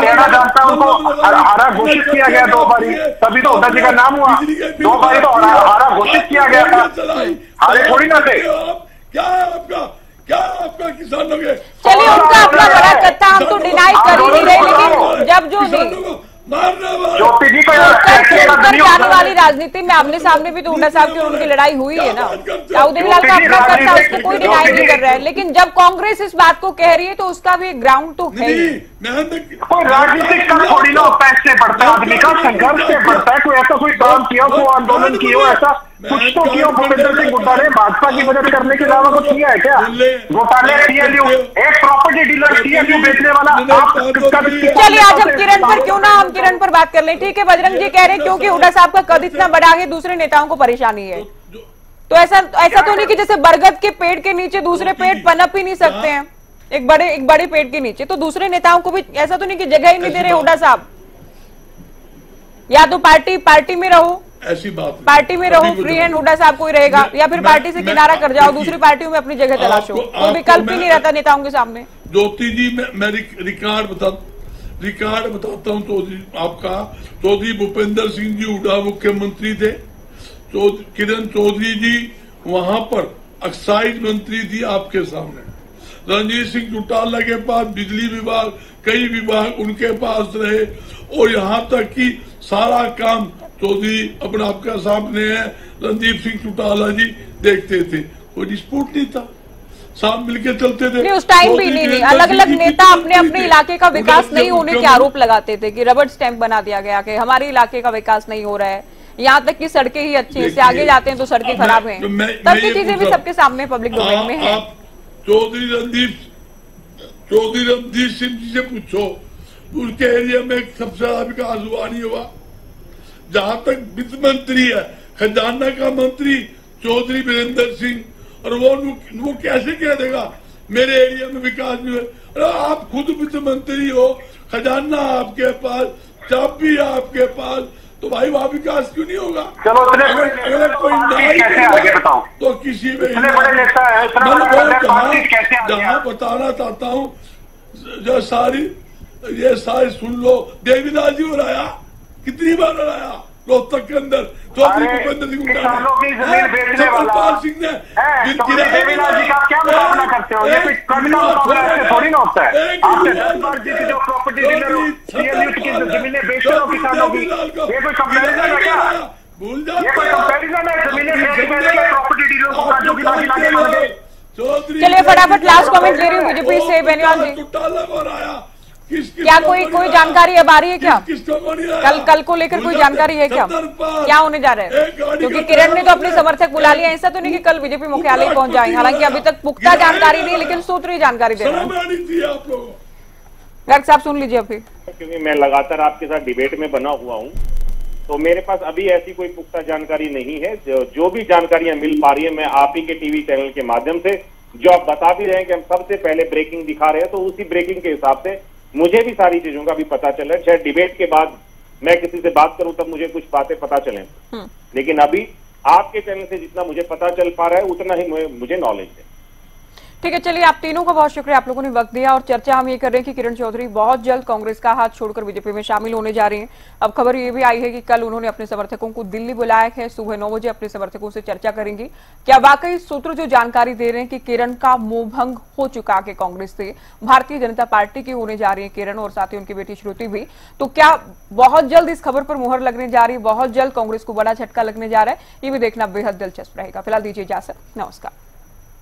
हारा घोषित किया गया 2 बारी, तभी तो हुड्डा जी का नाम हुआ। 2 बारी तो हारा घोषित किया गया था, हारे थोड़ी ना थे। क्या आपका किसानों के, चलिए उनका अपना बड़ा कत्था हम तो डिनाई कर ही नहीं रहे, लेकिन जब जो ज्योति जी को आने वाली राजनीति में आमने सामने भी तो हुड्डा साहब की और उनकी लड़ाई हुई है ना। उदयलाल का अपना कद था, उसको कोई डिनाई नहीं कर रहा है, लेकिन जब कांग्रेस इस बात को कह रही है तो उसका भी ग्राउंड तो है ही। कोई राजनीतिक कर थोड़ी ना होता है, इससे बढ़ता है आदमी का, संघर्ष से बढ़ता है। कोई ऐसा कोई काम किया, कोई आंदोलन किया, ऐसा कुछ तो किया भूपेंद्र सिंह हुड्डा ने भाजपा की मदद करने के अलावा कुछ किया है क्या? घोटाले टीएलयू, एक प्रॉपर्टी डीलर टीएलयू बेचने वाला आप। चलिए आज हम किरण पर क्यों ना हम किरण पर बात कर लें। ठीक है, बजरंग जी कह रहे हैं क्योंकि हुड्डा साहब का कद इतना बड़ा है, दूसरे नेताओं को परेशानी है। तो ऐसा तो नहीं कि जैसे बरगद के पेड़ के नीचे दूसरे पेड़ पनप ही नहीं सकते हैं, एक बड़े पेड़ के नीचे, तो दूसरे नेताओं को भी ऐसा तो नहीं कि जगह ही नहीं दे रहे हुड्डा साहब। या तो पार्टी में रहो, ऐसी बात पार्टी में रहो, फ्री हैंड हुड्डा साहब कोई रहेगा, या फिर पार्टी से किनारा कर जाओ, दूसरी पार्टियों में अपनी जगह तलाशो। कोई विकल्प ही नहीं रहता नेताओं के सामने। ज्योति जी मैं रिकॉर्ड बताता हूँ चौधरी आपका। चौधरी भूपेंद्र सिंह जी हुड्डा मुख्यमंत्री थे, किरण चौधरी जी वहां पर एक्साइज मंत्री थी आपके सामने। रणजीत सिंह चौटाला के पास बिजली विभाग, कई विभाग उनके पास रहे, और यहाँ तक कि सारा काम चौधरी अपना आपका सामने है, रणदीप सिंह चौटाला जी देखते थे, कोई डिस्प्यूट नहीं था, साथ मिलकर चलते थे। नहीं, उस टाइम भी नहीं, अलग अलग नेता अपने अपने इलाके का विकास नहीं होने के आरोप लगाते थे कि रबड़ स्टैंप बना दिया गया कि हमारे इलाके का विकास नहीं हो रहा है, यहाँ तक कि सड़कें ही अच्छी हैं, इससे आगे जाते हैं तो सड़कें खराब हैं। तब की चीजें भी सबके सामने पब्लिक डोमेन में है। चौधरी रणदीप सिंह जी से पूछो, उनके एरिया में सबसे ज्यादा विकास हुआ नहीं हुआ। जहां तक वित्त मंत्री है, खजाना का मंत्री चौधरी वीरेंद्र सिंह, और वो कैसे कह देगा मेरे एरिया में विकास नहीं हुआ? अरे आप खुद वित्त मंत्री हो, खजाना आपके पास, चाबी आपके पास, तो भाई वहाँ विकास क्यों नहीं होगा? चलो अगर कोई नहीं तो किसी में जहाँ बताना चाहता हूँ, जो ये सारी सुन लो। देवीदास जी हो रहा, कितनी बार हराया रोहतक के अंदर, चौधरी भूपेंद्र सिंह सतपाल सिंह ने देवीदास जी का क्या मुकाबला करते हो? ये कोई थोड़ी ना होता है। जो प्रॉपर्टी डीलर की जमीनें बेचते हो किसानों की, ये कोई कंपैरिजन है क्या? भूल जाओ, ये कोई कंपैरिजन है? जमीनें बेच के प्रॉपर्टी डीलर को काजू की चलिए फटाफट लास्ट कमेंट ले रही हूँ बीजेपी से बेनीवाल जी। क्या कोई जानकारी अब आ रही है क्या? कल को लेकर कोई जानकारी है क्या होने जा रहा है? क्योंकि किरण ने तो अपने समर्थक बुला लिया, ऐसा तो नहीं कि कल बीजेपी मुख्यालय पहुंच जाएंगे, हालांकि अभी तक पुख्ता जानकारी नहीं, लेकिन सूत्री जानकारी दे रहे हैं। गर्ग साहब सुन लीजिए अभी। क्योंकि मैं लगातार आपके साथ डिबेट में बना हुआ हूँ, तो मेरे पास अभी ऐसी कोई पुख्ता जानकारी नहीं है। जो भी जानकारियां मिल पा रही है, मैं आप ही के टीवी चैनल के माध्यम से, जो आप बता भी रहे हैं कि हम सबसे पहले ब्रेकिंग दिखा रहे हैं, तो उसी ब्रेकिंग के हिसाब से मुझे भी सारी चीजों का भी पता चला। शायद डिबेट के बाद मैं किसी से बात करूं तब मुझे कुछ बातें पता चले, लेकिन अभी आपके चैनल से जितना मुझे पता चल पा रहा है उतना ही मुझे नॉलेज है। ठीक है, चलिए आप तीनों का बहुत शुक्रिया, आप लोगों ने वक्त दिया। और चर्चा हम ये कर रहे हैं कि किरण चौधरी बहुत जल्द कांग्रेस का हाथ छोड़कर बीजेपी में शामिल होने जा रही हैं। अब खबर ये भी आई है कि कल उन्होंने अपने समर्थकों को दिल्ली बुलाया है, सुबह 9 बजे अपने समर्थकों से चर्चा करेंगी। क्या वाकई सूत्र जो जानकारी दे रहे हैं कि किरण का मोहभंग हो चुका है कांग्रेस से, भारतीय जनता पार्टी की होने जा रही है किरण और साथ ही उनकी बेटी श्रुति भी, तो क्या बहुत जल्द इस खबर पर मुहर लगने जा रही है, बहुत जल्द कांग्रेस को बड़ा झटका लगने जा रहा है? ये भी देखना बेहद दिलचस्प रहेगा। फिलहाल दीजिए इजाजत, नमस्कार।